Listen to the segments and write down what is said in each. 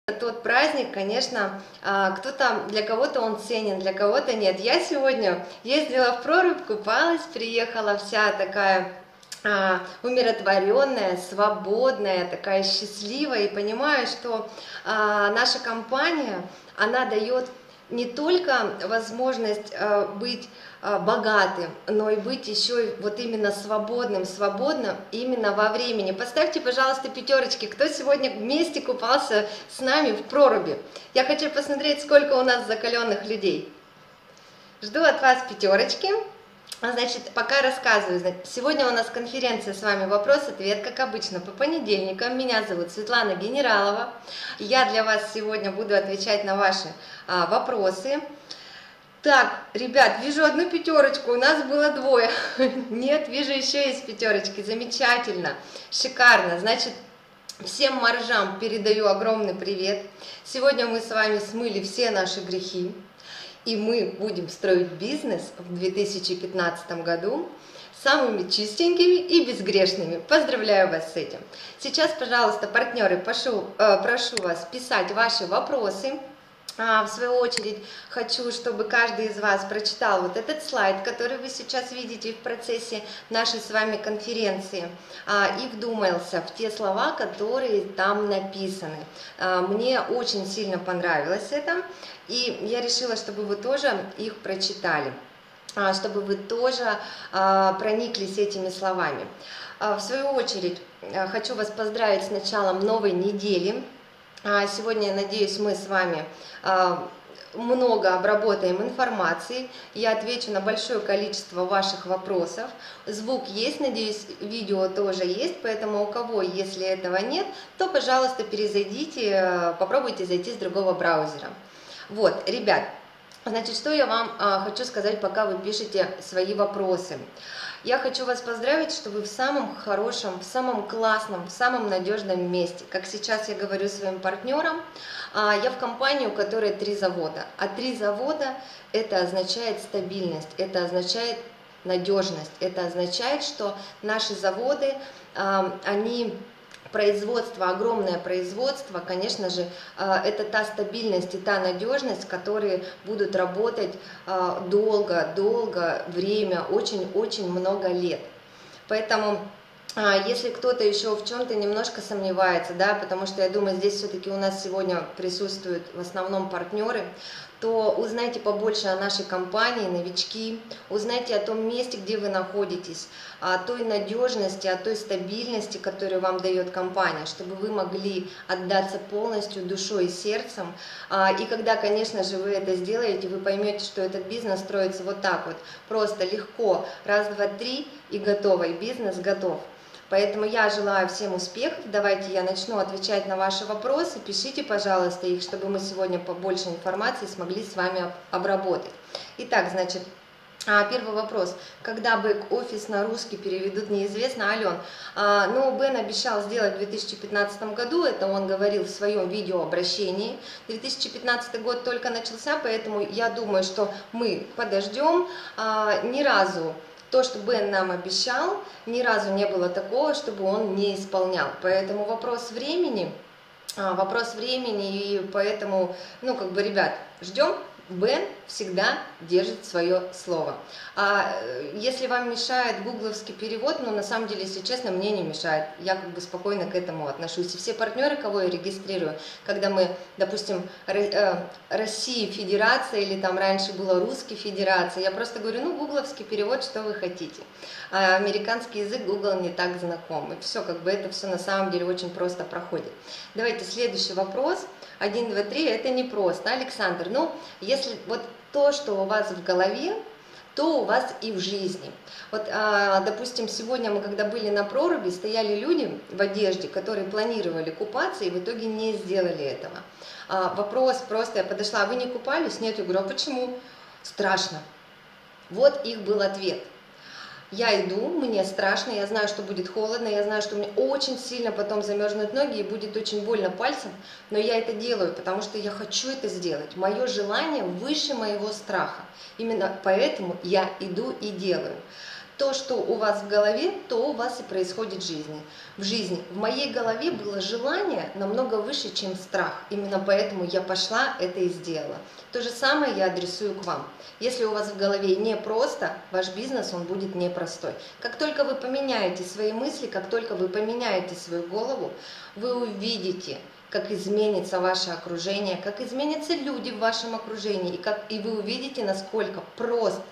Тот праздник, конечно, кто-то, для кого-то он ценен, для кого-то нет. Я сегодня ездила в прорубь, купалась, приехала вся такая умиротворенная, свободная, такая счастливая, и понимаю, что наша компания, она дает не только возможность быть богатым, но и быть еще вот именно свободным именно во времени. Поставьте, пожалуйста, пятерочки, кто сегодня вместе купался с нами в проруби. Я хочу посмотреть, сколько у нас закаленных людей. Жду от вас пятерочки. Значит, пока рассказываю. Сегодня у нас конференция с вами «Вопрос-ответ», как обычно, по понедельникам. Меня зовут Светлана Генералова. Я для вас сегодня буду отвечать на ваши вопросы. Так, ребят, вижу одну пятерочку, у нас было двое. Нет, вижу еще есть пятерочки, замечательно, шикарно. Значит, всем моржам передаю огромный привет. Сегодня мы с вами смыли все наши грехи. И мы будем строить бизнес в 2015 году самыми чистенькими и безгрешными. Поздравляю вас с этим. Сейчас, пожалуйста, партнеры, прошу вас писать ваши вопросы. В свою очередь, хочу, чтобы каждый из вас прочитал вот этот слайд, который вы сейчас видите в процессе нашей с вами конференции, и вдумался в те слова, которые там написаны. Мне очень сильно понравилось это, и я решила, чтобы вы тоже их прочитали, чтобы вы тоже прониклись этими словами. В свою очередь, хочу вас поздравить с началом новой недели. Сегодня, я надеюсь, мы с вами много обработаем информации. Я отвечу на большое количество ваших вопросов. Звук есть, надеюсь, видео тоже есть, поэтому у кого, если этого нет, то, пожалуйста, перезайдите, попробуйте зайти с другого браузера. Вот, ребят, значит, что я вам хочу сказать, пока вы пишете свои вопросы. Я хочу вас поздравить, что вы в самом хорошем, в самом классном, в самом надежном месте. Как сейчас я говорю своим партнерам, я в компании, у которой 3 завода. А 3 завода – это означает стабильность, это означает надежность, это означает, что наши заводы, они… Производство, огромное производство, конечно же, это та стабильность и та надежность, которые будут работать долго время, очень-очень много лет. Поэтому, если кто-то еще в чем-то немножко сомневается, да, потому что я думаю, здесь все-таки у нас сегодня присутствуют в основном партнеры, то узнайте побольше о нашей компании, новички, узнайте о том месте, где вы находитесь, о той надежности, о той стабильности, которую вам дает компания, чтобы вы могли отдаться полностью душой и сердцем. И когда, конечно же, вы это сделаете, вы поймете, что этот бизнес строится вот так вот, просто легко, раз, два, три, и готово, и бизнес готов. Поэтому я желаю всем успехов. Давайте я начну отвечать на ваши вопросы. Пишите, пожалуйста, их, чтобы мы сегодня побольше информации смогли с вами обработать. Итак, значит, первый вопрос. Когда бэк-офис на русский переведут, неизвестно. Ален, ну, Бен обещал сделать в 2015 году, это он говорил в своем видеообращении. 2015 год только начался, поэтому я думаю, что мы подождем. Ни разу то, что Бен нам обещал, ни разу не было такого, чтобы он не исполнял. Поэтому вопрос времени, и поэтому, ну, как бы, ребят, ждем. Бен всегда держит свое слово. Если вам мешает гугловский перевод, ну, на самом деле, если честно, мне не мешает. Я как бы спокойно к этому отношусь. И все партнеры, кого я регистрирую, когда мы, допустим, Россия Федерация, или там раньше было Русский Федерация, я просто говорю, ну, гугловский перевод, что вы хотите. А американский язык Google не так знаком. И все, как бы, это все на самом деле очень просто проходит. Давайте следующий вопрос. 1, 2, 3, это непросто. Александр, ну, если вот то, что у вас в голове, то у вас и в жизни. Вот, допустим, сегодня мы, когда были на проруби, стояли люди в одежде, которые планировали купаться и в итоге не сделали этого. Вопрос просто, я подошла, вы не купались? Нет, я говорю, а почему? Страшно. Вот их был ответ. Я иду, мне страшно, я знаю, что будет холодно, я знаю, что мне очень сильно потом замерзнут ноги и будет очень больно пальцем, но я это делаю, потому что я хочу это сделать. Мое желание выше моего страха. Именно поэтому я иду и делаю. То, что у вас в голове, то у вас и происходит в жизни. В моей голове было желание намного выше, чем страх. Именно поэтому я пошла это и сделала. То же самое я адресую к вам. Если у вас в голове непросто, ваш бизнес, он будет непростой. Как только вы поменяете свои мысли, как только вы поменяете свою голову, вы увидите, как изменится ваше окружение, как изменятся люди в вашем окружении, и вы увидите, насколько прост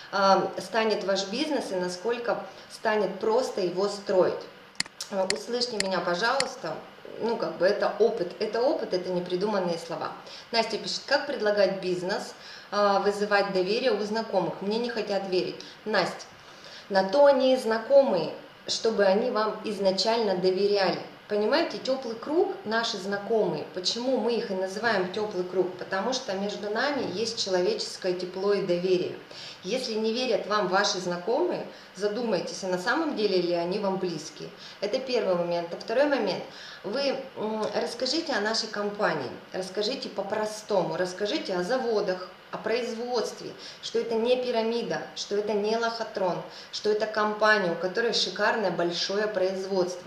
станет ваш бизнес и насколько станет просто его строить. Услышьте меня, пожалуйста, это опыт, это непридуманные слова. Настя пишет, как предлагать бизнес, вызывать доверие у знакомых, мне не хотят верить. Настя, на то они и знакомые, чтобы они вам изначально доверяли. Понимаете, теплый круг, наши знакомые, почему мы их и называем теплый круг? Потому что между нами есть человеческое тепло и доверие. Если не верят вам ваши знакомые, задумайтесь, а на самом деле ли они вам близкие. Это первый момент. А второй момент, вы расскажите о нашей компании, расскажите по-простому, расскажите о заводах, о производстве, что это не пирамида, что это не лохотрон, что это компания, у которой шикарное большое производство.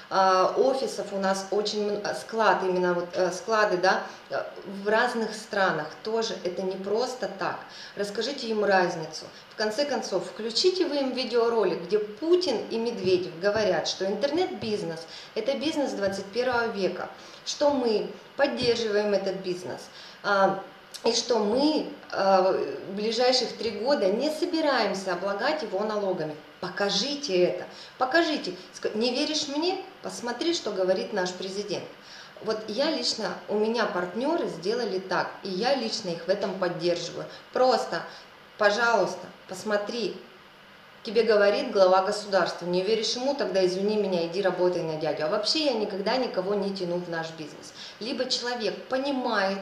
Офисов у нас очень склады, да, в разных странах тоже это не просто так. Расскажите им разницу. В конце концов, включите вы им видеоролик, где Путин и Медведев говорят, что интернет-бизнес – это бизнес 21 века, что мы поддерживаем этот бизнес, и что мы в ближайших 3 года не собираемся облагать его налогами. Покажите это, покажите. Не веришь мне? Посмотри, что говорит наш президент. Вот у меня партнеры сделали так, и я лично их в этом поддерживаю. Просто, пожалуйста, посмотри. Тебе говорит глава государства, не веришь ему, тогда извини меня, иди работай на дядю. А вообще я никогда никого не тяну в наш бизнес. Либо человек понимает,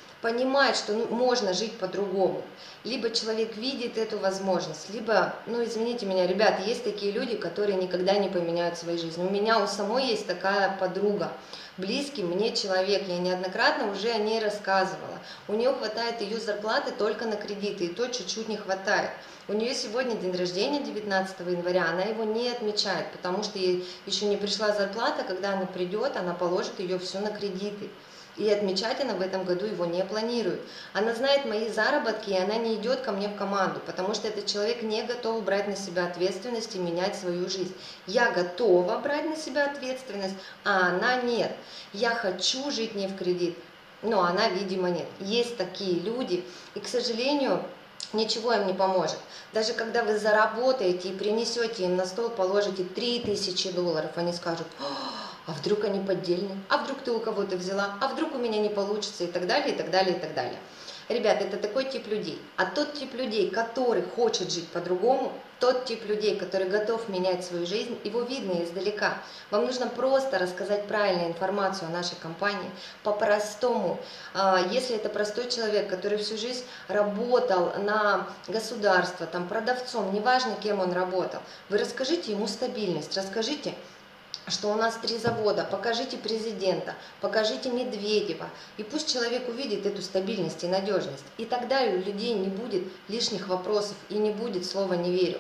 что можно жить по-другому, либо человек видит эту возможность, либо, извините меня, ребят, есть такие люди, которые никогда не поменяют свою жизнь. У меня у самой есть такая подруга, близкий мне человек, я неоднократно уже о ней рассказывала. У нее хватает ее зарплаты только на кредиты, и то чуть-чуть не хватает. У нее сегодня день рождения, 19 января, она его не отмечает, потому что ей еще не пришла зарплата, когда она придет, она положит ее все на кредиты. И отмечать она в этом году его не планирует. Она знает мои заработки, и она не идет ко мне в команду, потому что этот человек не готов брать на себя ответственность и менять свою жизнь. Я готова брать на себя ответственность, а она нет. Я хочу жить не в кредит, но она, видимо, нет. Есть такие люди, и, к сожалению, ничего им не поможет. Даже когда вы заработаете и принесете им на стол, положите $3000, они скажут: а вдруг они поддельные, а вдруг ты у кого-то взяла, а вдруг у меня не получится, и так далее, и так далее, и так далее. Ребят, это такой тип людей. А тот тип людей, который хочет жить по-другому, тот тип людей, который готов менять свою жизнь, его видно издалека. Вам нужно просто рассказать правильную информацию о нашей компании, по-простому. Если это простой человек, который всю жизнь работал на государство, продавцом, неважно, кем он работал, вы расскажите ему стабильность, расскажите, что у нас 3 завода, покажите президента, покажите Медведева, и пусть человек увидит эту стабильность и надежность. И тогда у людей не будет лишних вопросов и не будет слова «не верю».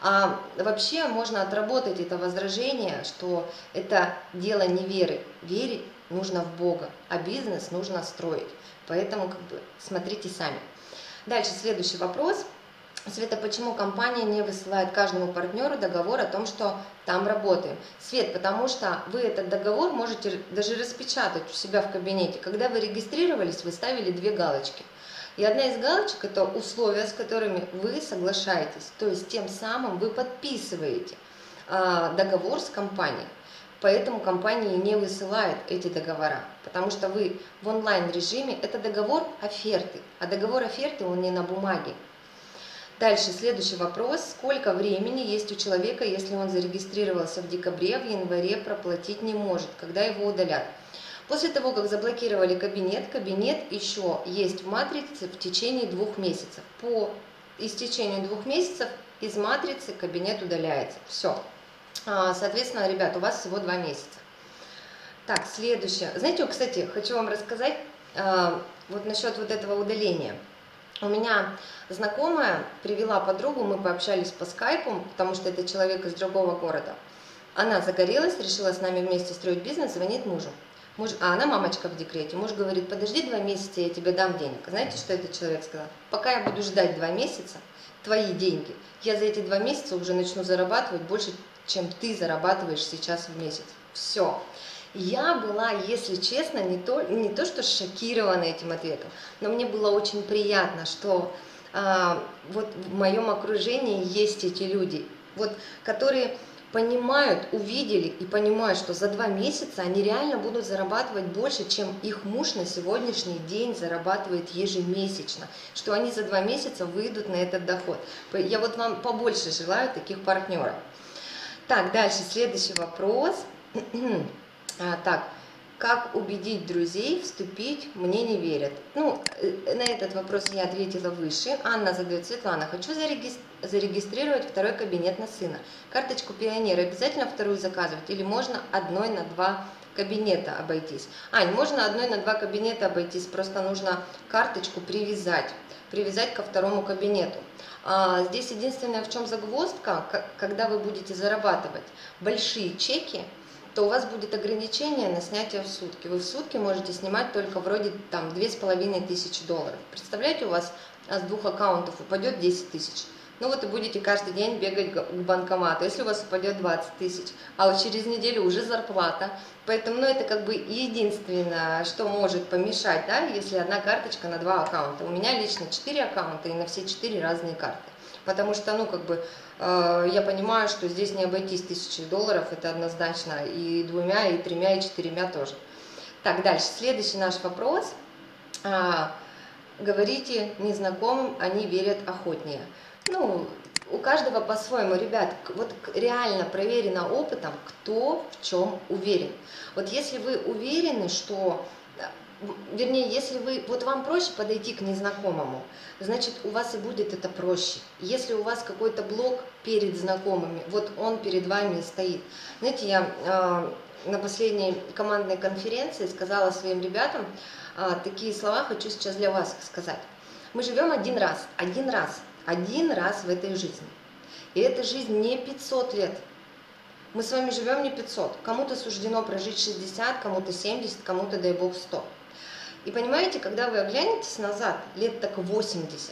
А вообще можно отработать это возражение, что это дело не веры. Верить нужно в Бога, а бизнес нужно строить. Поэтому смотрите сами. Дальше следующий вопрос. Света, почему компания не высылает каждому партнеру договор о том, что там работаем? Свет, потому что вы этот договор можете даже распечатать у себя в кабинете. Когда вы регистрировались, вы ставили 2 галочки. И одна из галочек – это условия, с которыми вы соглашаетесь. То есть тем самым вы подписываете договор с компанией. Поэтому компания не высылает эти договора, потому что вы в онлайн-режиме – это договор оферты, а договор оферты он не на бумаге. Дальше, следующий вопрос. Сколько времени есть у человека, если он зарегистрировался в декабре, в январе проплатить не может, когда его удалят? После того, как заблокировали кабинет еще есть в матрице в течение 2 месяцев. По истечению 2 месяцев из матрицы кабинет удаляется. Все. Соответственно, ребят, у вас всего 2 месяца. Так, следующее. Знаете, кстати, хочу вам рассказать вот насчет вот этого удаления. У меня знакомая привела подругу, мы пообщались по скайпу, потому что это человек из другого города. Она загорелась, решила с нами вместе строить бизнес, звонит мужу. А она мамочка в декрете. Муж говорит: подожди 2 месяца, я тебе дам денег. Знаете, что этот человек сказал? Пока я буду ждать 2 месяца, твои деньги, я за эти 2 месяца уже начну зарабатывать больше, чем ты зарабатываешь сейчас в месяц. Все. Я была, если честно, не то что шокирована этим ответом, но мне было очень приятно, что вот в моем окружении есть эти люди, вот, которые понимают, увидели и понимают, что за 2 месяца они реально будут зарабатывать больше, чем их муж на сегодняшний день зарабатывает ежемесячно, что они за 2 месяца выйдут на этот доход. Я вот вам побольше желаю таких партнеров. Так, дальше следующий вопрос. Так, как убедить друзей вступить, мне не верят? Ну, на этот вопрос я ответила выше. Анна задает: Светлана, хочу зарегистрировать 2-й кабинет на сына. Карточку пионера обязательно 2-ю заказывать или можно 1 на 2 кабинета обойтись? Ань, можно 1 на 2 кабинета обойтись, просто нужно карточку привязать ко 2-му кабинету. Здесь единственное, в чем загвоздка, когда вы будете зарабатывать большие чеки, то у вас будет ограничение на снятие в сутки. Вы в сутки можете снимать только вроде там $2500. Представляете, у вас с 2 аккаунтов упадет 10 тысяч. Ну вот и будете каждый день бегать к банкомату, если у вас упадет 20 тысяч, а вот через неделю уже зарплата. Поэтому, ну, это как бы единственное, что может помешать, да, если одна карточка на 2 аккаунта. У меня лично 4 аккаунта и на все 4 разные карты. Потому что, ну, как бы, я понимаю, что здесь не обойтись $1000, это однозначно, и 2, и 3, и 4 тоже. Так, дальше, следующий наш вопрос. Говорите незнакомым, они верят охотнее. Ну, у каждого по-своему, ребят, вот реально проверено опытом, кто в чем уверен. Вот если вы уверены, что... Вернее, если вы, вот вам проще подойти к незнакомому, значит, у вас и будет это проще. Если у вас какой-то блок перед знакомыми, вот он перед вами стоит. Знаете, я на последней командной конференции сказала своим ребятам такие слова, хочу сейчас для вас сказать. Мы живем один раз в этой жизни. И эта жизнь не 500 лет. Мы с вами живем не 500. Кому-то суждено прожить 60, кому-то 70, кому-то, дай бог, 100. И понимаете, когда вы оглянетесь назад, лет так 80,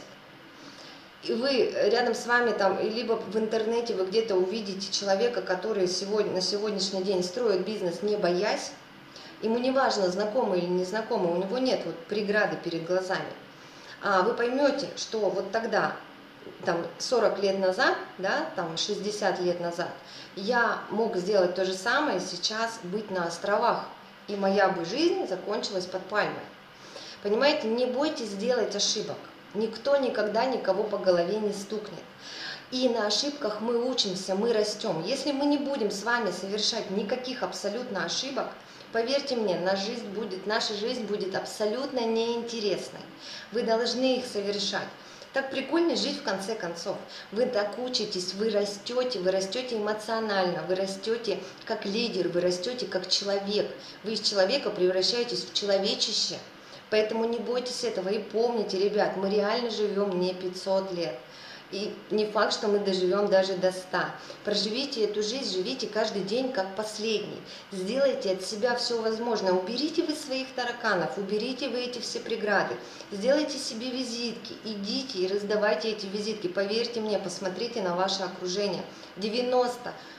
и вы рядом с вами там, либо в интернете вы где-то увидите человека, который на сегодняшний день строит бизнес, не боясь, ему не важно, знакомый или незнакомый, у него нет вот преграды перед глазами. Вы поймете, что вот тогда, там 40 лет назад, да, там 60 лет назад, я мог сделать то же самое, сейчас быть на островах, и моя бы жизнь закончилась под пальмой. Понимаете, не бойтесь делать ошибок. Никто никогда никого по голове не стукнет. И на ошибках мы учимся, мы растем. Если мы не будем с вами совершать никаких абсолютно ошибок, поверьте мне, наша жизнь будет абсолютно неинтересной. Вы должны их совершать. Так прикольно жить в конце концов. Вы так учитесь, вы растете эмоционально, вы растете как лидер, вы растете как человек. Вы из человека превращаетесь в человечище. Поэтому не бойтесь этого и помните, ребят, мы реально живем не 500 лет. И не факт, что мы доживем даже до 100. Проживите эту жизнь, живите каждый день как последний. Сделайте от себя все возможное. Уберите вы своих тараканов, уберите вы эти все преграды. Сделайте себе визитки, идите и раздавайте эти визитки. Поверьте мне, посмотрите на ваше окружение. 90%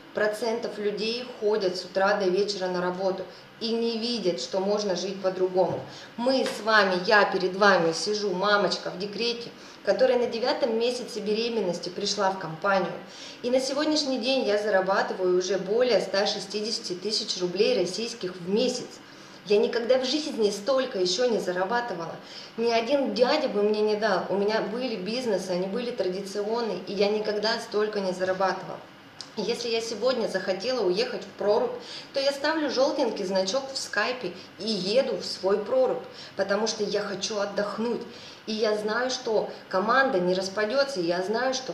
людей ходят с утра до вечера на работу и не видят, что можно жить по-другому. Мы с вами, я перед вами сижу, мамочка в декрете, которая на 9 месяце беременности пришла в компанию. И на сегодняшний день я зарабатываю уже более 160 тысяч рублей российских в месяц. Я никогда в жизни столько еще не зарабатывала. Ни один дядя бы мне не дал. У меня были бизнесы, они были традиционные, и я никогда столько не зарабатывала. Если я сегодня захотела уехать в прорубь, то я ставлю желтенький значок в скайпе и еду в свой прорубь, потому что я хочу отдохнуть. И я знаю, что команда не распадется, и я знаю, что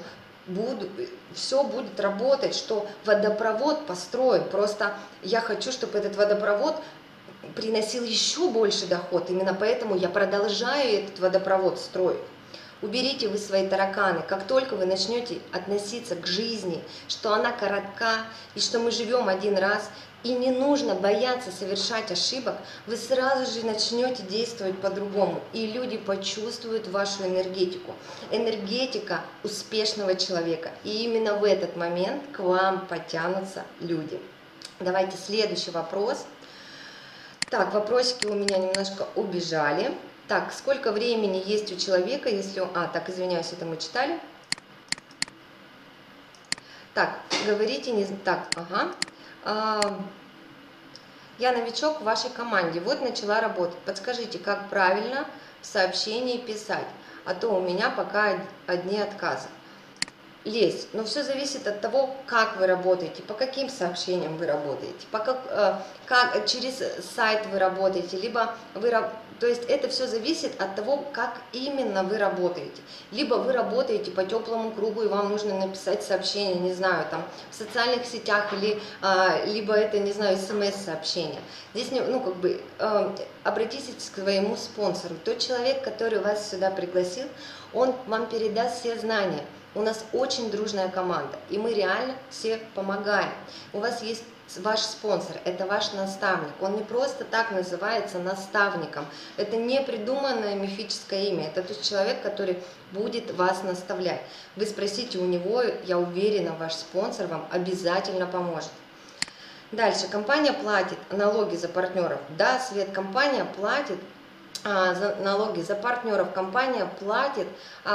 все будет работать, что водопровод построен. Просто я хочу, чтобы этот водопровод приносил еще больше доход. Именно поэтому я продолжаю этот водопровод строить. Уберите вы свои тараканы. Как только вы начнете относиться к жизни, что она коротка и что мы живем один раз, и не нужно бояться совершать ошибок, вы сразу же начнете действовать по-другому, и люди почувствуют вашу энергетику. Энергетика успешного человека. И именно в этот момент к вам потянутся люди. Давайте следующий вопрос. Так, вопросики у меня немножко убежали. Так, сколько времени есть у человека, если он... так, извиняюсь, это мы читали. Так, говорите не... Так, ага. Я новичок в вашей команде, вот начала работать. Подскажите, как правильно в сообщении писать, а то у меня пока одни отказы. Лезь, но все зависит от того, как вы работаете, по каким сообщениям вы работаете, как через сайт вы работаете, либо вы... То есть это все зависит от того, как именно вы работаете. Либо вы работаете по теплому кругу, и вам нужно написать сообщение, не знаю, там, в социальных сетях, или, либо это, не знаю, смс-сообщение. Здесь, ну, как бы, обратитесь к своему спонсору. Тот человек, который вас сюда пригласил, он вам передаст все знания. У нас очень дружная команда, и мы реально все помогаем. У вас есть ваш спонсор, это ваш наставник. Он не просто так называется наставником. Это не придуманное мифическое имя. Это тот человек, который будет вас наставлять. Вы спросите у него, я уверена, ваш спонсор вам обязательно поможет. Дальше. Компания платит налоги за партнеров. Да, Свет, компания платит налоги за партнеров. Компания платит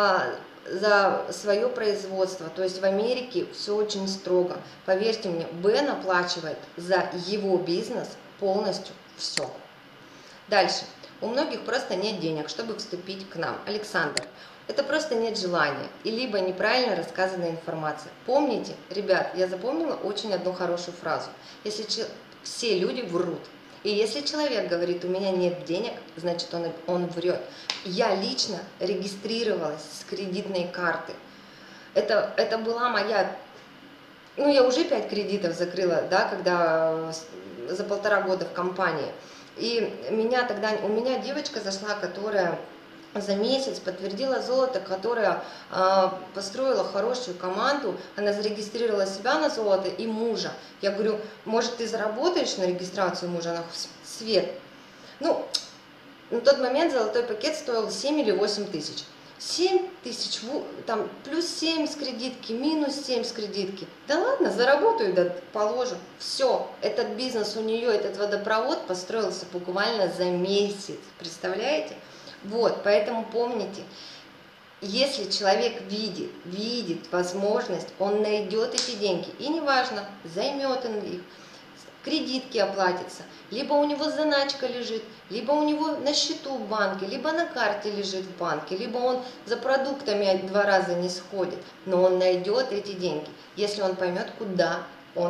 за свое производство. То есть в Америке все очень строго. Поверьте мне, Бен оплачивает за его бизнес полностью все. Дальше. У многих просто нет денег, чтобы вступить к нам. Александр, это просто нет желания и либо неправильно рассказанная информация. Помните, ребят, я запомнила очень одну хорошую фразу. Если все люди врут. И если человек говорит, у меня нет денег, значит он врет. Я лично регистрировалась с кредитной карты. Это была моя... Ну, я уже 5 кредитов закрыла, да, когда за 1,5 года в компании. И у меня девочка зашла, которая за месяц подтвердила золото, которая построила хорошую команду, она зарегистрировала себя на золото и мужа. Я говорю, может, ты заработаешь на регистрацию мужа? Она, Свет. Ну, на тот момент золотой пакет стоил 7 или 8 тысяч. 7 тысяч, там, плюс 7 с кредитки, минус 7 с кредитки. Да ладно, заработаю, да положу. Все, этот бизнес у нее, этот водопровод построился буквально за месяц. Представляете? Вот, поэтому помните, если человек видит возможность, он найдет эти деньги. И неважно, займет он их, кредитки оплатятся, либо у него заначка лежит, либо у него на счету в банке, либо на карте лежит в банке, либо он за продуктами 2 раза не сходит, но он найдет эти деньги, если он поймет, куда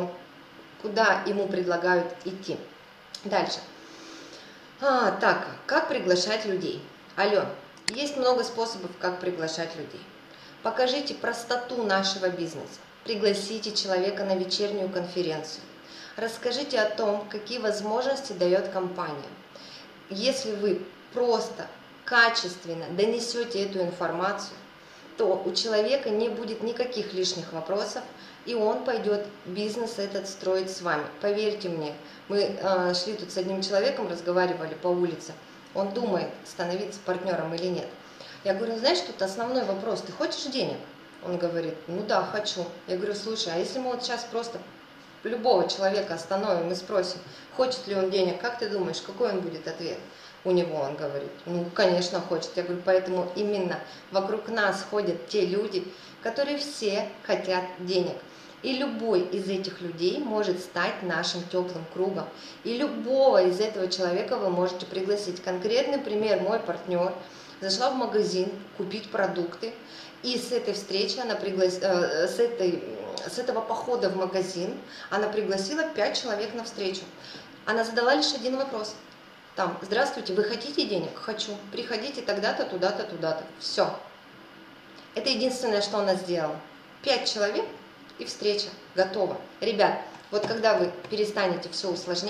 ему предлагают идти. Дальше. Так, как приглашать людей? Алло, есть много способов, как приглашать людей. Покажите простоту нашего бизнеса. Пригласите человека на вечернюю конференцию. Расскажите о том, какие возможности дает компания. Если вы просто качественно донесете эту информацию, то у человека не будет никаких лишних вопросов, и он пойдет бизнес этот строить с вами. Поверьте мне, мы шли тут с одним человеком, разговаривали по улице, он думает, становиться партнером или нет. Я говорю, знаешь, тут основной вопрос, ты хочешь денег? Он говорит, ну да, хочу. Я говорю, слушай, а если мы вот сейчас просто любого человека остановим и спросим, хочет ли он денег, как ты думаешь, какой он будет ответ? У него он говорит, ну, конечно, хочет. Я говорю, поэтому именно вокруг нас ходят те люди, которые все хотят денег. И любой из этих людей может стать нашим теплым кругом. И любого из этого человека вы можете пригласить. Конкретный пример, мой партнер зашла в магазин купить продукты, и с этой встречи она с этого похода в магазин она пригласила 5 человек на встречу. Она задала лишь один вопрос. Там, здравствуйте, вы хотите денег? Хочу. Приходите тогда-то, туда-то, туда-то. Все. Это единственное, что она сделала. 5 человек и встреча готова. Ребят, вот когда вы перестанете все усложнять,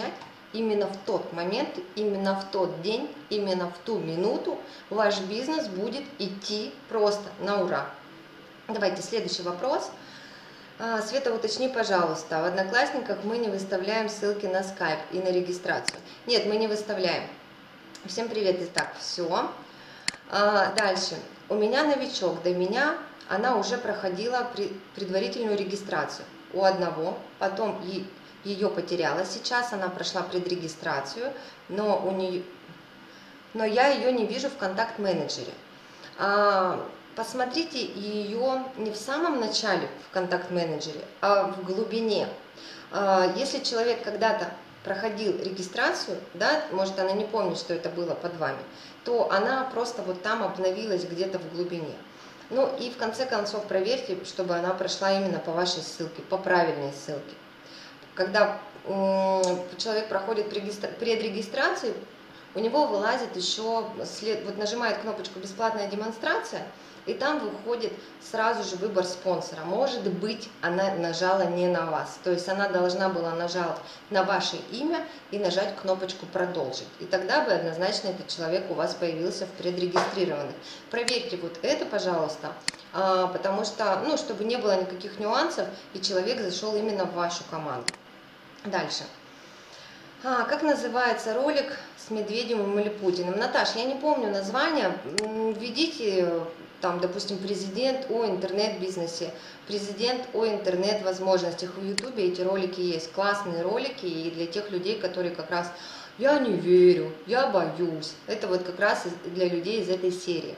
именно в тот момент, именно в тот день, именно в ту минуту ваш бизнес будет идти просто на ура. Давайте следующий вопрос. Света, уточни, пожалуйста, в Одноклассниках мы не выставляем ссылки на скайп и на регистрацию. Нет, мы не выставляем. Всем привет. Итак, все. Дальше. У меня новичок, до меня она уже проходила предварительную регистрацию у одного, потом ее потеряла сейчас, она прошла предрегистрацию, но я ее не вижу в контакт-менеджере. Посмотрите ее не в самом начале в контакт-менеджере, а в глубине. Если человек когда-то проходил регистрацию, да, может она не помнит, что это было под вами, то она просто вот там обновилась где-то в глубине. Ну и в конце концов проверьте, чтобы она прошла именно по вашей ссылке, по правильной ссылке. Когда человек проходит предрегистрацию, у него вылазит еще, вот нажимает кнопочку «Бесплатная демонстрация», и там выходит сразу же выбор спонсора. Может быть, она нажала не на вас, то есть она должна была нажать на ваше имя и нажать кнопочку «Продолжить». И тогда бы однозначно этот человек у вас появился в предрегистрированных. Проверьте вот это, пожалуйста, потому что, ну, чтобы не было никаких нюансов, и человек зашел именно в вашу команду. Дальше. Как называется ролик с Медведевым или Путиным? Наташ, я не помню название. Введите там, допустим, президент о интернет-бизнесе, президент о интернет-возможностях. В Ютубе эти ролики есть, классные ролики, и для тех людей, которые как раз «я не верю», «я боюсь». Это вот как раз для людей из этой серии.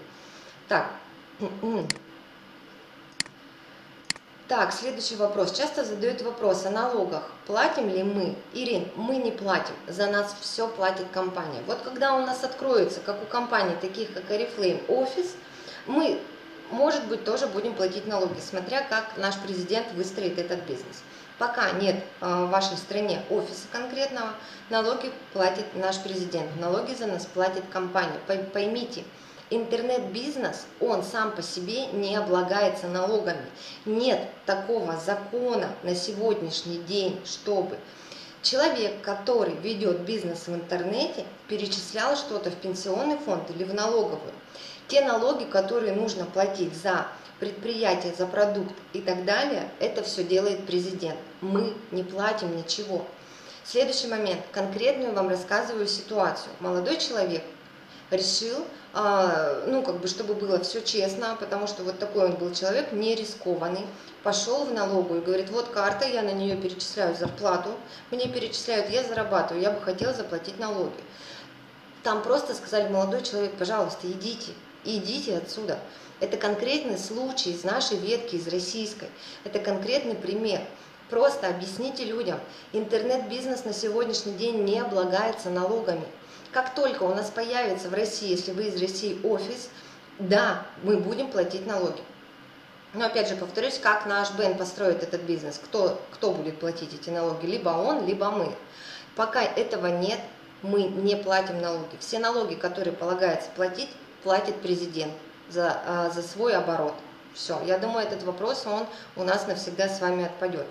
Так, следующий вопрос. Часто задают вопрос о налогах. Платим ли мы? Ирин, мы не платим. За нас все платит компания. Вот когда у нас откроется, как у компаний, таких как Oriflame, офис, мы, может быть, тоже будем платить налоги, смотря как наш президент выстроит этот бизнес. Пока нет в вашей стране офиса конкретного, налоги платит наш президент, налоги за нас платит компания. Поймите, интернет-бизнес, он сам по себе не облагается налогами. Нет такого закона на сегодняшний день, чтобы человек, который ведет бизнес в интернете, перечислял что-то в пенсионный фонд или в налоговую. Те налоги, которые нужно платить за предприятие, за продукт и так далее, это все делает президент. Мы не платим ничего. Следующий момент. Конкретную вам рассказываю ситуацию. Молодой человек решил, чтобы было все честно, потому что вот такой он был человек, не рискованный, пошел в налоговую и говорит: вот карта, я на нее перечисляю зарплату, мне перечисляют, я зарабатываю, я бы хотел заплатить налоги. Там просто сказали: молодой человек, пожалуйста, идите отсюда. Это конкретный случай из нашей ветки, из российской. Это конкретный пример. Просто объясните людям, интернет-бизнес на сегодняшний день не облагается налогами. Как только у нас появится в России, если вы из России, офис, да, мы будем платить налоги. Но опять же повторюсь, как наш Бен построит этот бизнес, кто будет платить эти налоги, либо он, либо мы. Пока этого нет, мы не платим налоги. Все налоги, которые полагается платить, платит президент за свой оборот. Все, я думаю, этот вопрос, он у нас навсегда с вами отпадет.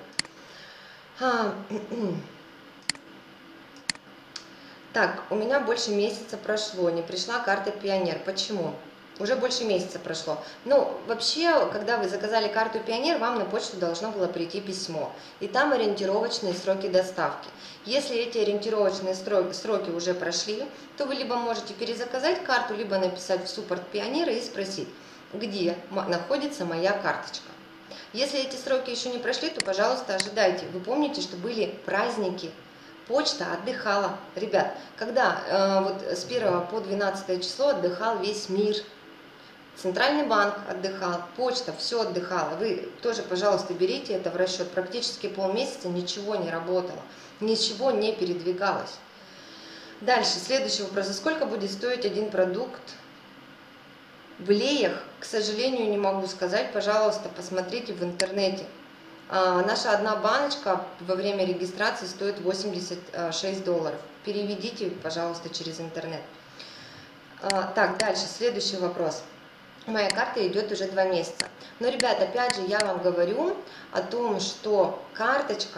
Так, у меня больше месяца прошло, не пришла карта Пионер. Почему? Уже больше месяца прошло. Ну, вообще, когда вы заказали карту Пионер, вам на почту должно было прийти письмо. И там ориентировочные сроки доставки. Если эти ориентировочные сроки уже прошли, то вы либо можете перезаказать карту, либо написать в суппорт Пионера и спросить, где находится моя карточка. Если эти сроки еще не прошли, то, пожалуйста, ожидайте. Вы помните, что были праздники, почта отдыхала. Ребят, когда вот с 1 по 12 число отдыхал весь мир, Центральный банк отдыхал, почта, все отдыхало. Вы тоже, пожалуйста, берите это в расчет. Практически полмесяца ничего не работало, ничего не передвигалось. Дальше, следующий вопрос. За сколько будет стоить один продукт в Леях? К сожалению, не могу сказать. Пожалуйста, посмотрите в интернете. Наша одна баночка во время регистрации стоит $86. Переведите, пожалуйста, через интернет. Так, дальше, следующий вопрос. Моя карта идет уже 2 месяца. Но, ребят, опять же, я вам говорю о том, что карточка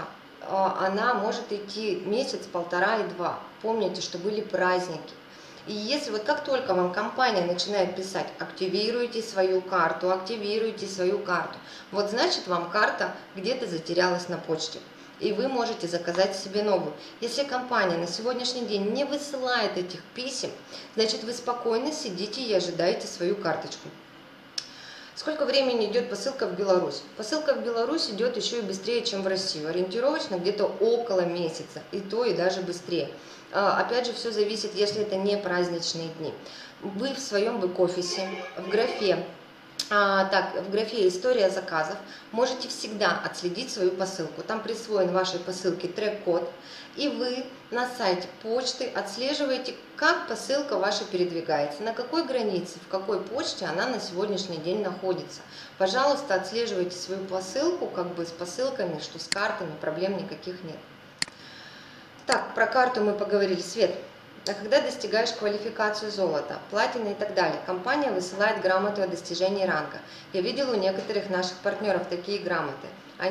она может идти месяц, полтора и два. Помните, что были праздники. И если вот как только вам компания начинает писать, активируйте свою карту, вот значит вам карта где-то затерялась на почте. И вы можете заказать себе новую. Если компания на сегодняшний день не высылает этих писем, значит вы спокойно сидите и ожидаете свою карточку. Сколько времени идет посылка в Беларусь? Посылка в Беларусь идет еще и быстрее, чем в Россию. Ориентировочно где-то около месяца, и то, и даже быстрее. Опять же, все зависит, если это не праздничные дни. Вы в своем бэк-офисе, в графе «История заказов» можете всегда отследить свою посылку. Там присвоен вашей посылке трек-код, и вы на сайте почты отслеживаете, как посылка ваша передвигается, на какой границе, в какой почте она на сегодняшний день находится. Пожалуйста, отслеживайте свою посылку, как бы с посылками, что с картами, проблем никаких нет. Так, про карту мы поговорили. Свет. А когда достигаешь квалификацию золота, платины и так далее, компания высылает грамоту о достижении ранга. Я видела у некоторых наших партнеров такие грамоты.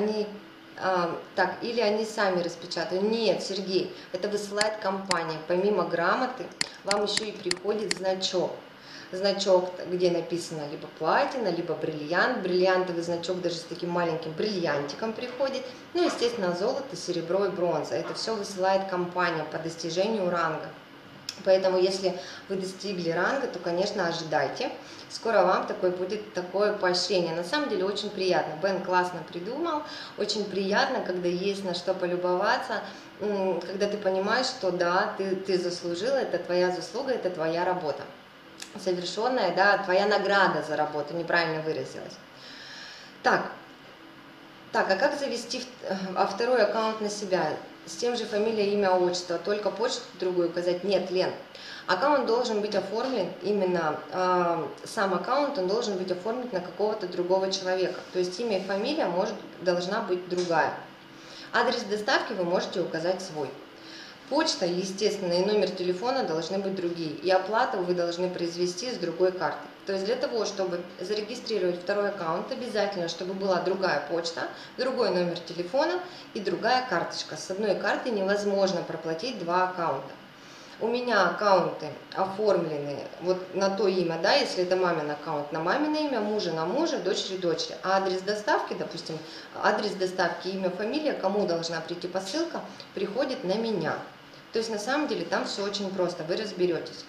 Или они сами распечатают. Нет, Сергей, это высылает компания. Помимо грамоты, вам еще и приходит значок. Значок, где написано либо платина, либо бриллиант. Бриллиантовый значок даже с таким маленьким бриллиантиком приходит. Ну, естественно, золото, серебро и бронза. Это все высылает компания по достижению ранга. Поэтому, если вы достигли ранга, то, конечно, ожидайте. Скоро вам будет такое поощрение. На самом деле, очень приятно. Бен классно придумал. Очень приятно, когда есть на что полюбоваться, когда ты понимаешь, что да, ты заслужила, это твоя заслуга, это твоя работа. Совершенная, да, твоя награда за работу, неправильно выразилась. Так, а как завести второй аккаунт на себя? С тем же фамилия, имя, отчество, только почту другую указать? Нет, Лен. Аккаунт должен быть оформлен, именно сам аккаунт, он должен быть оформлен на какого-то другого человека. То есть имя и фамилия должна быть другая. Адрес доставки вы можете указать свой. Почта, естественно, и номер телефона должны быть другие. И оплату вы должны произвести с другой карты. То есть для того, чтобы зарегистрировать второй аккаунт, обязательно, чтобы была другая почта, другой номер телефона и другая карточка. С одной карты невозможно проплатить два аккаунта. У меня аккаунты оформлены вот на то имя, да, если это мамин аккаунт, на мамино имя, мужа на мужа, дочери дочери. А адрес доставки, допустим, адрес доставки, имя, фамилия, кому должна прийти посылка, приходит на меня. То есть на самом деле там все очень просто, вы разберетесь.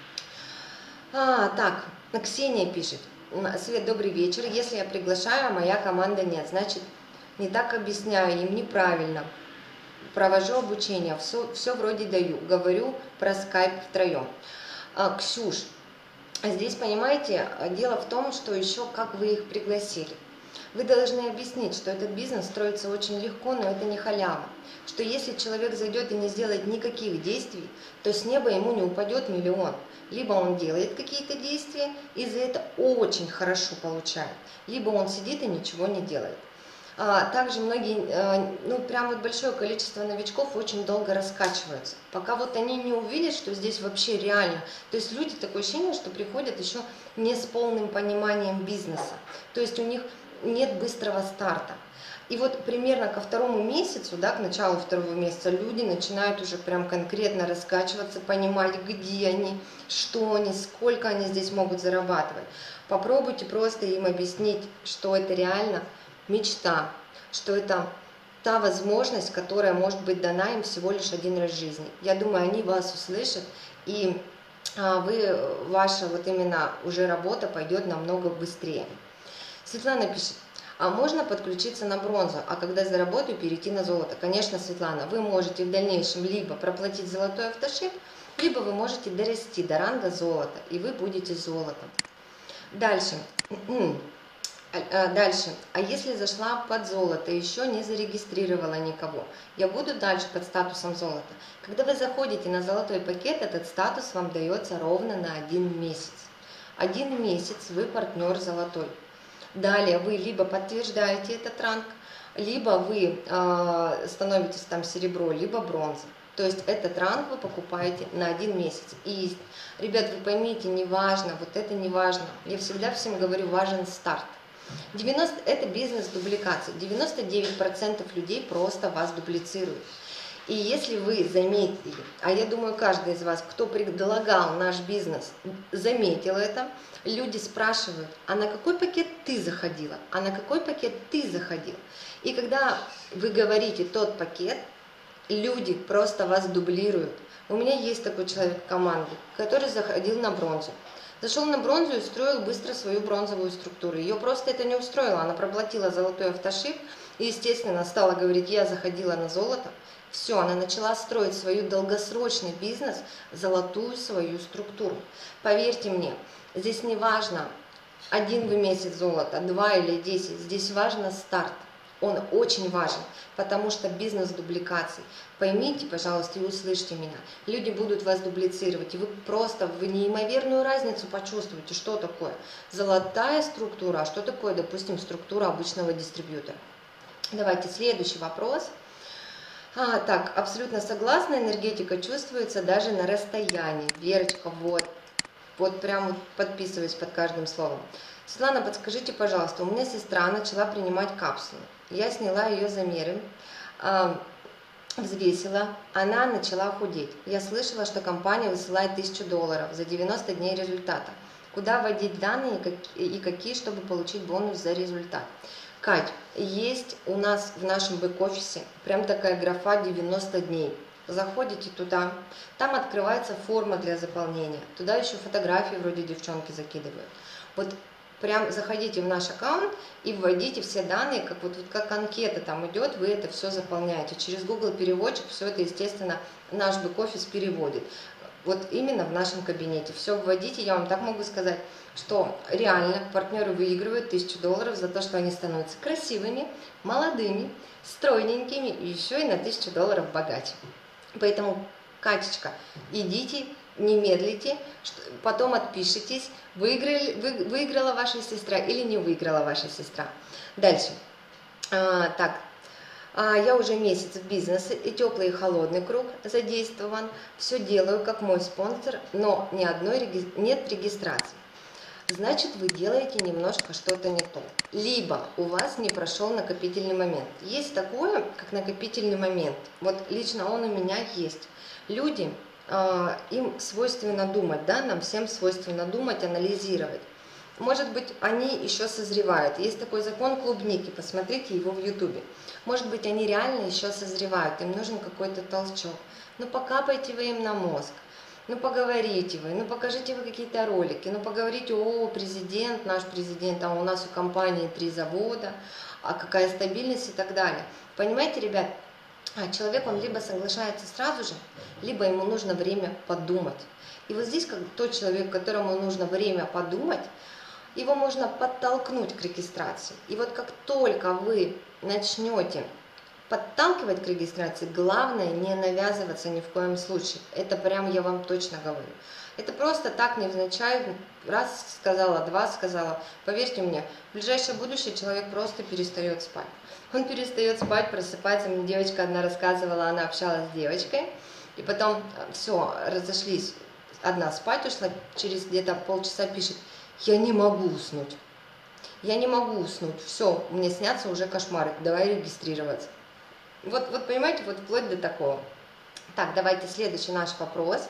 Так, Ксения пишет. Свет, добрый вечер. Если я приглашаю, а моя команда нет, значит не так объясняю им неправильно. Провожу обучение, все вроде даю, говорю про скайп втроем. Ксюш, здесь, понимаете, дело в том, что еще как вы их пригласили. Вы должны объяснить, что этот бизнес строится очень легко, но это не халява. Что если человек зайдет и не сделает никаких действий, то с неба ему не упадет миллион. Либо он делает какие-то действия и за это очень хорошо получает, либо он сидит и ничего не делает. Также многие, прям вот большое количество новичков очень долго раскачиваются, пока вот они не увидят, что здесь вообще реально. То есть люди, такое ощущение, что приходят еще не с полным пониманием бизнеса. То есть у них нет быстрого старта. И вот примерно ко второму месяцу, да, к началу второго месяца люди начинают уже прям конкретно раскачиваться, понимать, где они, что они, сколько они здесь могут зарабатывать. Попробуйте просто им объяснить, что это реально мечта, что это та возможность, которая может быть дана им всего лишь один раз в жизни. Я думаю, они вас услышат, и ваша вот именно уже работа пойдет намного быстрее. Светлана пишет, а можно подключиться на бронзу, а когда заработаю, перейти на золото? Конечно, Светлана, вы можете в дальнейшем либо проплатить золотой автошип, либо вы можете дорасти до ранга золота, и вы будете золотом. Дальше. А если зашла под золото, еще не зарегистрировала никого, я буду дальше под статусом золота. Когда вы заходите на золотой пакет, этот статус вам дается ровно на 1 месяц. 1 месяц вы партнер золотой. Далее вы либо подтверждаете этот ранг, либо вы становитесь там серебро, либо бронза. То есть этот ранг вы покупаете на 1 месяц. И, ребят, вы поймите, не важно, вот это не важно. Я всегда всем говорю, важен старт. Это бизнес дубликации. 99% людей просто вас дублицируют. И если вы заметили, а я думаю, каждый из вас, кто предлагал наш бизнес, заметил это, люди спрашивают, а на какой пакет ты заходила, а на какой пакет ты заходил. И когда вы говорите тот пакет, люди просто вас дублируют. У меня есть такой человек в команде, который заходил на бронзу. Зашел на бронзу и строил быстро свою бронзовую структуру. Ее просто это не устроило. Она проплатила золотой автошип и, естественно, стала говорить, я заходила на золото. Все, она начала строить свой долгосрочный бизнес, золотую свою структуру. Поверьте мне, здесь не важно, 1 вы месяц золота, 2 или 10, здесь важно старт. Он очень важен, потому что бизнес дубликаций. Поймите, пожалуйста, и услышьте меня. Люди будут вас дублицировать, и вы просто в неимоверную разницу почувствуете, что такое золотая структура, а что такое, допустим, структура обычного дистрибьютора. Давайте следующий вопрос. Так, абсолютно согласна, энергетика чувствуется даже на расстоянии. Верочка, вот прям подписываюсь под каждым словом. Светлана, подскажите, пожалуйста, у меня сестра начала принимать капсулы. Я сняла ее замеры, взвесила, она начала худеть. Я слышала, что компания высылает $1000 за 90 дней результата. Куда вводить данные и какие, чтобы получить бонус за результат? Кать, есть у нас в нашем бэк-офисе прям такая графа 90 дней. Заходите туда, там открывается форма для заполнения. Туда еще фотографии вроде девчонки закидывают. Вот прям заходите в наш аккаунт и вводите все данные, как анкета там идет, вы это все заполняете. Через Google переводчик все это, естественно, наш бэк-офис переводит. Вот именно в нашем кабинете. Все вводите, я вам так могу сказать, что реально партнеры выигрывают $1000 за то, что они становятся красивыми, молодыми, стройненькими и еще и на $1000 богаче. Поэтому, Катечка, идите, не медлите, потом отпишитесь, выиграла ваша сестра или не выиграла ваша сестра. Дальше. Я уже месяц в бизнесе, и теплый и холодный круг задействован. Все делаю, как мой спонсор, но нет регистрации. Значит, вы делаете немножко что-то не то. Либо у вас не прошел накопительный момент. Есть такое, как накопительный момент. Вот лично он у меня есть. Люди, им свойственно думать, да, нам всем свойственно думать, анализировать. Может быть, они еще созревают. Есть такой закон клубники, посмотрите его в Ютубе. Может быть, они реально еще созревают, им нужен какой-то толчок. Ну, покапайте вы им на мозг, ну, поговорите вы, ну, покажите вы какие-то ролики, ну, поговорите, о, президент, наш президент, а у нас у компании 3 завода, а какая стабильность и так далее. Понимаете, ребят, человек, он либо соглашается сразу же, либо ему нужно время подумать. И вот здесь, как тот человек, которому нужно время подумать, его можно подтолкнуть к регистрации. И вот как только вы начнете подталкивать к регистрации, главное не навязываться ни в коем случае. Это прям я вам точно говорю. Это просто так невзначай, раз сказала, 2 сказала. Поверьте мне, в ближайшее будущее человек просто перестает спать. Он перестает спать, просыпается. Мне девочка одна рассказывала, она общалась с девочкой, и потом все, разошлись. Одна спать ушла, через где-то полчаса пишет: я не могу уснуть. Я не могу уснуть. Все, мне снятся уже кошмары. Давай регистрироваться. Вот понимаете, вот вплоть до такого. Так, давайте следующий наш вопрос.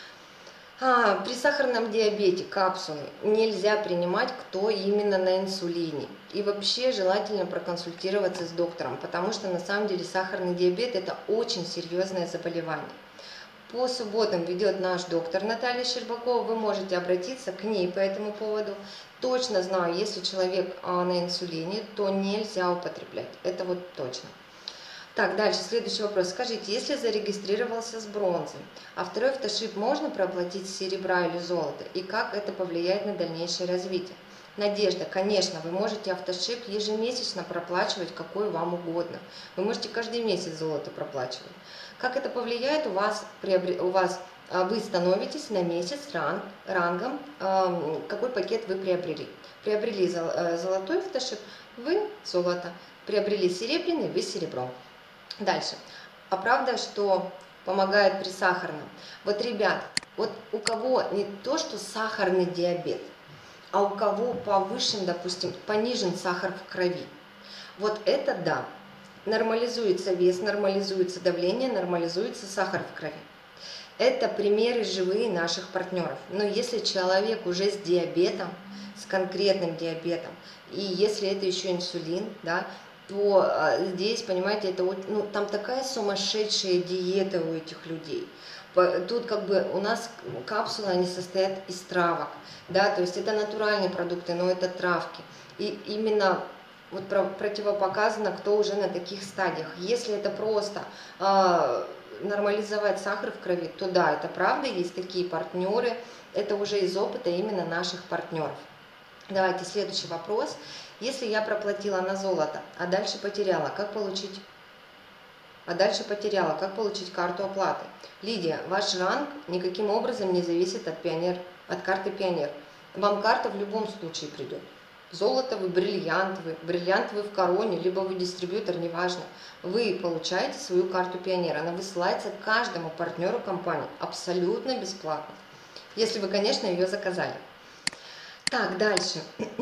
При сахарном диабете капсулы нельзя принимать, кто именно на инсулине. И вообще желательно проконсультироваться с доктором, потому что на самом деле сахарный диабет – это очень серьезное заболевание. По субботам ведет наш доктор Наталья Щербакова, вы можете обратиться к ней по этому поводу. Точно знаю, если человек на инсулине, то нельзя употреблять, это вот точно. Так, дальше, следующий вопрос. Скажите, если зарегистрировался с бронзы, а второй автошип можно проплатить с серебра или золота? И как это повлияет на дальнейшее развитие? Надежда, конечно, вы можете автошип ежемесячно проплачивать, какой вам угодно. Вы можете каждый месяц золото проплачивать. Как это повлияет? Вы становитесь на месяц рангом, какой пакет вы приобрели. Приобрели золотой автошип, вы золото. Приобрели серебряный, вы серебро. Дальше. А правда, что помогает при сахарном? Вот, ребят, вот у кого не то, что сахарный диабет, а у кого повышен, допустим, понижен сахар в крови. Вот это да, нормализуется вес, нормализуется давление, нормализуется сахар в крови. Это примеры живые наших партнеров. Но если человек уже с диабетом, с конкретным диабетом, и если это еще инсулин, да, то здесь, понимаете, это, ну, там такая сумасшедшая диета у этих людей. Тут как бы у нас капсулы, они состоят из травок, да, то есть это натуральные продукты, но это травки. И именно вот противопоказано, кто уже на таких стадиях. Если это просто нормализовать сахар в крови, то да, это правда, есть такие партнеры, это уже из опыта именно наших партнеров. Давайте следующий вопрос. Если я проплатила на золото, а дальше потеряла, как получить? Карту оплаты? Лидия, ваш ранг никаким образом не зависит от карты Пионер. Вам карта в любом случае придет. Золотовый, бриллиантовый в короне, либо вы дистрибьютор, неважно. Вы получаете свою карту Пионера. Она высылается каждому партнеру компании абсолютно бесплатно. Если вы, конечно, ее заказали. Так, дальше.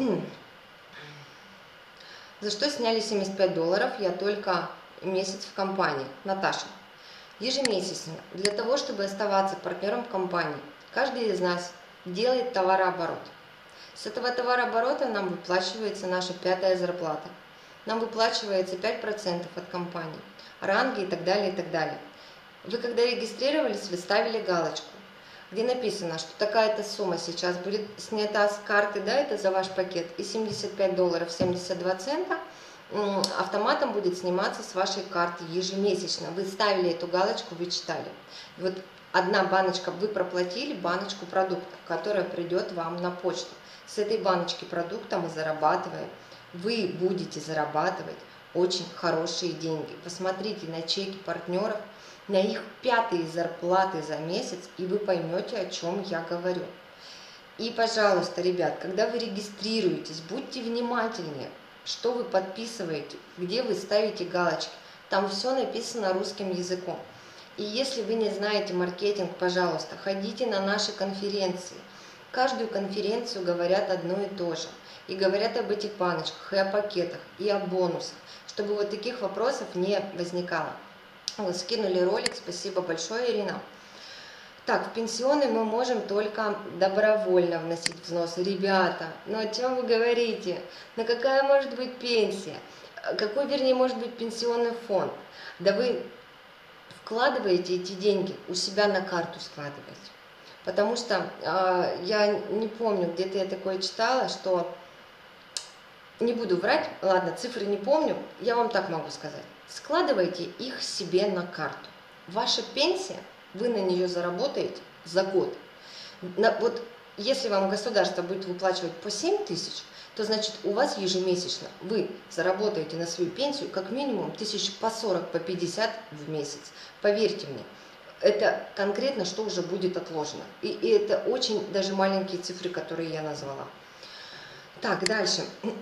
За что сняли $75? Я только месяц в компании. Наташа. Ежемесячно, для того, чтобы оставаться партнером компании, каждый из нас делает товарооборот. С этого товарооборота нам выплачивается наша 5-я зарплата. Нам выплачивается 5% от компании, ранги и так далее, и так далее. Вы когда регистрировались, вы ставили галочку, где написано, что такая-то сумма сейчас будет снята с карты, да, это за ваш пакет, и $75 72 цента автоматом будет сниматься с вашей карты ежемесячно. Вы ставили эту галочку, вы читали. И вот одна баночка, вы проплатили баночку продуктов, которая придет вам на почту. С этой баночки продукта мы зарабатываем. Вы будете зарабатывать очень хорошие деньги. Посмотрите на чеки партнеров, на их 5-е зарплаты за месяц, и вы поймете, о чем я говорю. И, пожалуйста, ребят, когда вы регистрируетесь, будьте внимательнее, что вы подписываете, где вы ставите галочки. Там все написано русским языком. И если вы не знаете маркетинг, пожалуйста, ходите на наши конференции. Каждую конференцию говорят одно и то же. И говорят об этих баночках, и о пакетах, и о бонусах, чтобы вот таких вопросов не возникало. Вот, скинули ролик, спасибо большое, Ирина. Так, в пенсионный мы можем только добровольно вносить взносы. Ребята, ну о чем вы говорите? На какая может быть пенсия? Какой, вернее, может быть пенсионный фонд? Да вы вкладываете эти деньги, у себя на карту складываете. Потому что я не помню, где-то я такое читала, что, не буду врать, ладно, цифры не помню, я вам так могу сказать. Складывайте их себе на карту. Ваша пенсия, вы на нее заработаете за год. Вот если вам государство будет выплачивать по 7 тысяч, то значит у вас ежемесячно вы заработаете на свою пенсию как минимум тысяч по 40, по 50 в месяц. Поверьте мне, это конкретно что уже будет отложено. И это очень даже маленькие цифры, которые я назвала. Так, дальше.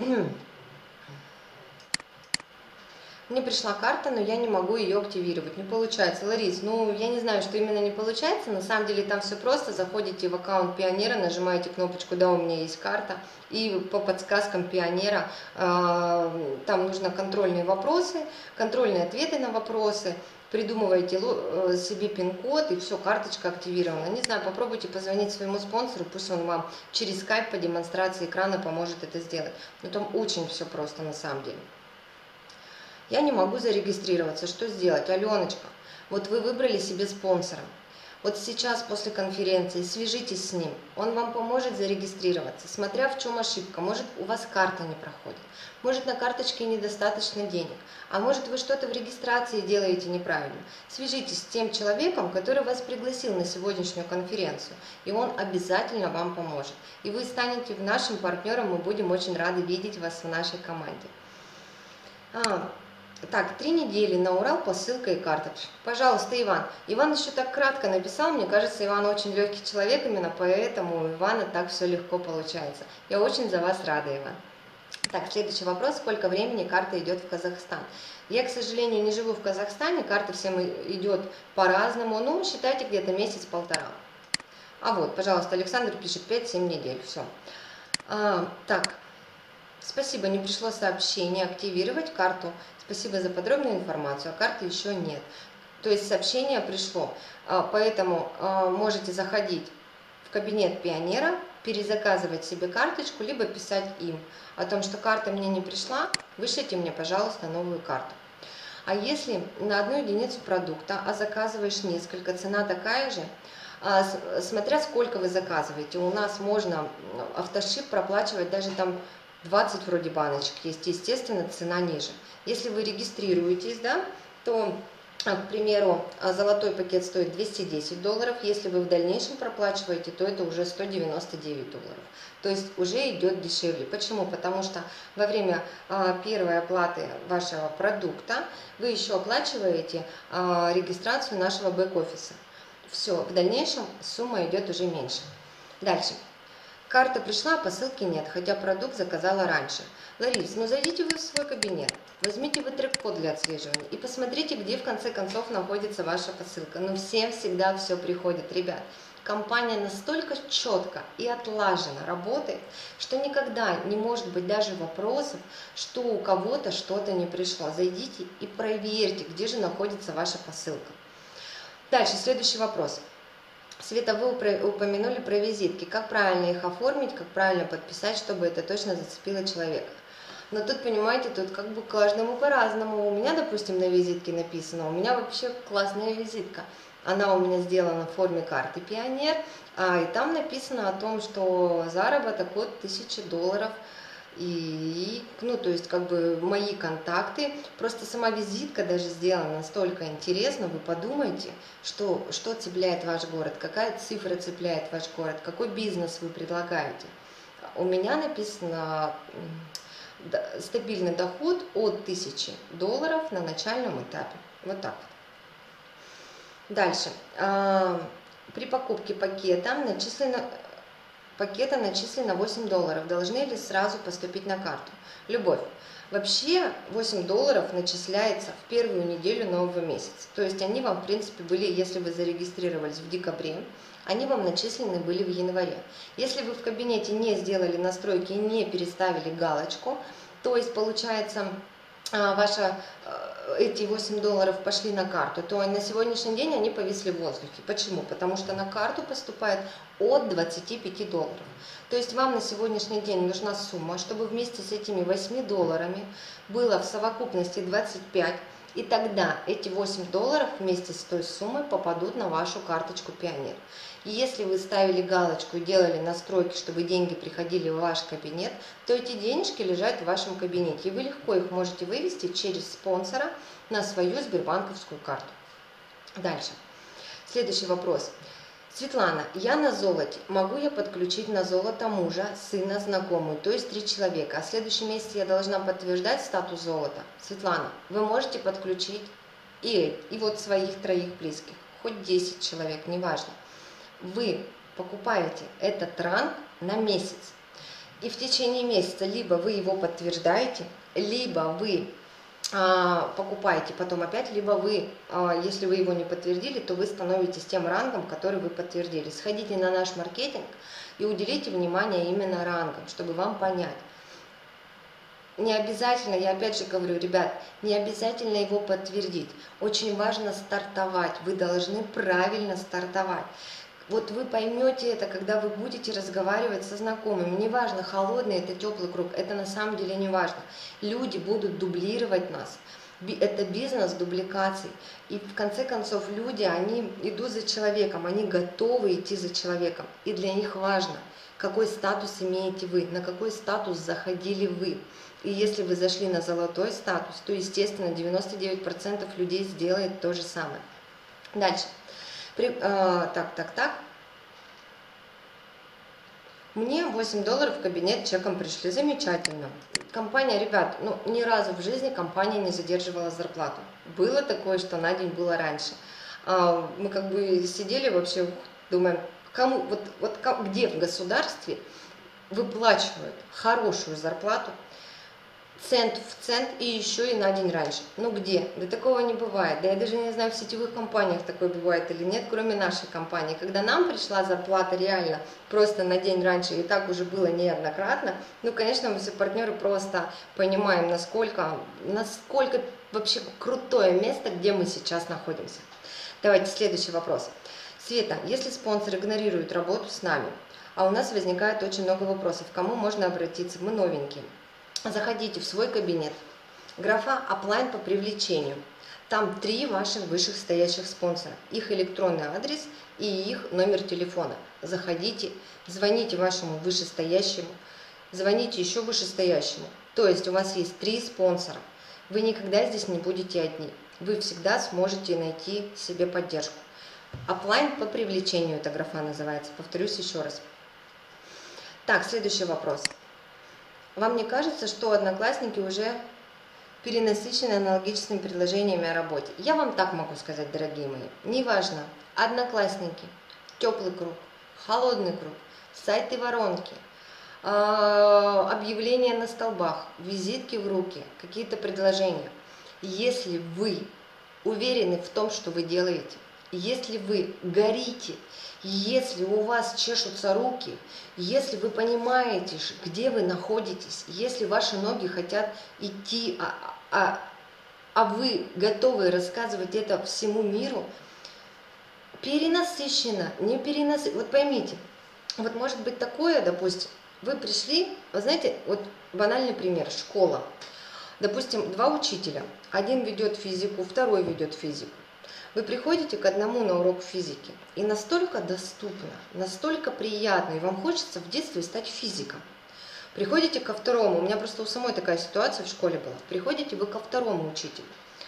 Мне пришла карта, но я не могу ее активировать. Не получается. Ларис, ну я не знаю, что именно не получается. На самом деле там все просто. Заходите в аккаунт Пионера, нажимаете кнопочку «Да, у меня есть карта». И по подсказкам Пионера там нужно контрольные вопросы, контрольные ответы на вопросы. Придумываете себе пин-код, и все, карточка активирована. Не знаю, попробуйте позвонить своему спонсору, пусть он вам через скайп по демонстрации экрана поможет это сделать. Но там очень все просто на самом деле. Я не могу зарегистрироваться, что сделать? Аленочка, вот вы выбрали себе спонсора. Вот сейчас после конференции свяжитесь с ним, он вам поможет зарегистрироваться, смотря в чем ошибка. Может, у вас карта не проходит, может, на карточке недостаточно денег, а может, вы что-то в регистрации делаете неправильно. Свяжитесь с тем человеком, который вас пригласил на сегодняшнюю конференцию, и он обязательно вам поможет. И вы станете нашим партнером, мы будем очень рады видеть вас в нашей команде. Так, 3 недели на Урал, посылка и карта. Пожалуйста, Иван. Иван еще так кратко написал, мне кажется, Иван очень легкий человек, именно поэтому у Ивана так все легко получается. Я очень за вас рада, Иван. Так, следующий вопрос. Сколько времени карта идет в Казахстан? Я, к сожалению, не живу в Казахстане, карта всем идет по-разному, ну, считайте, где-то месяц-полтора. А вот, пожалуйста, Александр пишет 5-7 недель, все. Так, спасибо, не пришло сообщение, активировать карту. Спасибо за подробную информацию, а карты еще нет. То есть сообщение пришло, поэтому можете заходить в кабинет пионера, перезаказывать себе карточку, либо писать им о том, что карта мне не пришла, вышлите мне, пожалуйста, новую карту. А если на одну единицу продукта, а заказываешь несколько, цена такая же, смотря сколько вы заказываете, у нас можно автошип проплачивать даже там 20 вроде баночек есть, естественно, цена ниже. Если вы регистрируетесь, да, то, к примеру, золотой пакет стоит $210, если вы в дальнейшем проплачиваете, то это уже $199. То есть уже идет дешевле. Почему? Потому что во время первой оплаты вашего продукта вы еще оплачиваете регистрацию нашего бэк-офиса. Все, в дальнейшем сумма идет уже меньше. Дальше. Карта пришла, а посылки нет, хотя продукт заказала раньше. Ларис, ну зайдите вы в свой кабинет, возьмите вы трек-код для отслеживания и посмотрите, где в конце концов находится ваша посылка. Но всем всегда все приходит, ребят. Компания настолько четко и отлаженно работает, что никогда не может быть даже вопросов, что у кого-то что-то не пришло. Зайдите и проверьте, где же находится ваша посылка. Дальше, следующий вопрос. Света, вы упомянули про визитки. Как правильно их оформить, как правильно подписать, чтобы это точно зацепило человека? Но тут, понимаете, тут как бы каждому по-разному. У меня, допустим, на визитке написано, у меня вообще классная визитка. Она у меня сделана в форме карты «Пионер», и там написано о том, что заработок от $1000. И, ну, то есть, как бы, мои контакты, просто сама визитка даже сделана настолько интересно, вы подумайте, что цепляет ваш город, какая цифра цепляет ваш город, какой бизнес вы предлагаете. У меня написано стабильный доход от $1000 на начальном этапе, вот так вот. Дальше, при покупке пакета начислено $8. Должны ли сразу поступить на карту? Любовь. Вообще $8 начисляется в первую неделю нового месяца. То есть они вам, в принципе, были, если вы зарегистрировались в декабре, они вам начислены были в январе. Если вы в кабинете не сделали настройки и не переставили галочку, то есть получается эти $8 пошли на карту, то на сегодняшний день они повисли в воздухе. Почему? Потому что на карту поступает от $25. То есть вам на сегодняшний день нужна сумма, чтобы вместе с этими $8 было в совокупности 25, и тогда эти $8 вместе с той суммой попадут на вашу карточку «Пионер». И если вы ставили галочку и делали настройки, чтобы деньги приходили в ваш кабинет, то эти денежки лежат в вашем кабинете, и вы легко их можете вывести через спонсора на свою сбербанковскую карту. Дальше. Следующий вопрос. Светлана, я на золоте. Могу я подключить на золото мужа, сына, знакомую, то есть 3 человека, а в следующем месяце я должна подтверждать статус золота? Светлана, вы можете подключить и вот своих 3 близких, хоть 10 человек, неважно. Вы покупаете этот ранг на месяц, и в течение месяца либо вы его подтверждаете, либо вы покупаете потом опять, либо вы, если вы его не подтвердили, то вы становитесь тем рангом, который вы подтвердили. Сходите на наш маркетинг и уделите внимание именно рангам, чтобы вам понять. Не обязательно, я опять же говорю, ребят, не обязательно его подтвердить. Очень важно стартовать, вы должны правильно стартовать. Вот вы поймете это, когда вы будете разговаривать со знакомыми. Неважно, холодный это теплый круг, это на самом деле не важно. Люди будут дублировать нас. Это бизнес дубликаций. И в конце концов люди, они идут за человеком, они готовы идти за человеком. И для них важно, какой статус имеете вы, на какой статус заходили вы. И если вы зашли на золотой статус, то, естественно, 99% людей сделает то же самое. Дальше. Мне $8 в кабинет чеком пришли. Замечательно. Компания, ребят, ну ни разу в жизни компания не задерживала зарплату. Было такое, что на день было раньше. Мы как бы сидели вообще, думаем, где в государстве выплачивают хорошую зарплату цент в цент и еще и на день раньше. Ну где? Да такого не бывает. Да я даже не знаю, в сетевых компаниях такое бывает или нет, кроме нашей компании. Когда нам пришла зарплата реально просто на день раньше, и так уже было неоднократно, ну, конечно, мы все партнеры просто понимаем, насколько вообще крутое место, где мы сейчас находимся. Давайте следующий вопрос. Света, если спонсор игнорирует работу с нами, а у нас возникает очень много вопросов, к кому можно обратиться, мы новенькие. Заходите в свой кабинет, графа «Оплайн по привлечению». Там 3 ваших вышестоящих спонсора, их электронный адрес и их номер телефона. Заходите, звоните вашему вышестоящему, звоните еще вышестоящему. То есть у вас есть 3 спонсора. Вы никогда здесь не будете одни. Вы всегда сможете найти себе поддержку. «Оплайн по привлечению» эта графа называется. Повторюсь еще раз. Так, следующий вопрос. Вам не кажется, что одноклассники уже перенасыщены аналогичными предложениями о работе? Я вам так могу сказать, дорогие мои. Неважно, одноклассники, теплый круг, холодный круг, сайты воронки, объявления на столбах, визитки в руки, какие-то предложения. Если вы уверены в том, что вы делаете, если вы горите, если у вас чешутся руки, если вы понимаете, где вы находитесь, если ваши ноги хотят идти, а вы готовы рассказывать это всему миру, перенасыщенно, не перенасыщенно. Вот поймите, вот может быть такое, допустим, вы пришли, вы знаете, вот банальный пример, школа. Допустим, 2 учителя, один ведет физику, второй ведет физику. Вы приходите к одному на урок физики, и настолько доступно, настолько приятно, и вам хочется в детстве стать физиком. Приходите ко второму, у меня просто у самой такая ситуация в школе была, приходите вы ко второму учителю,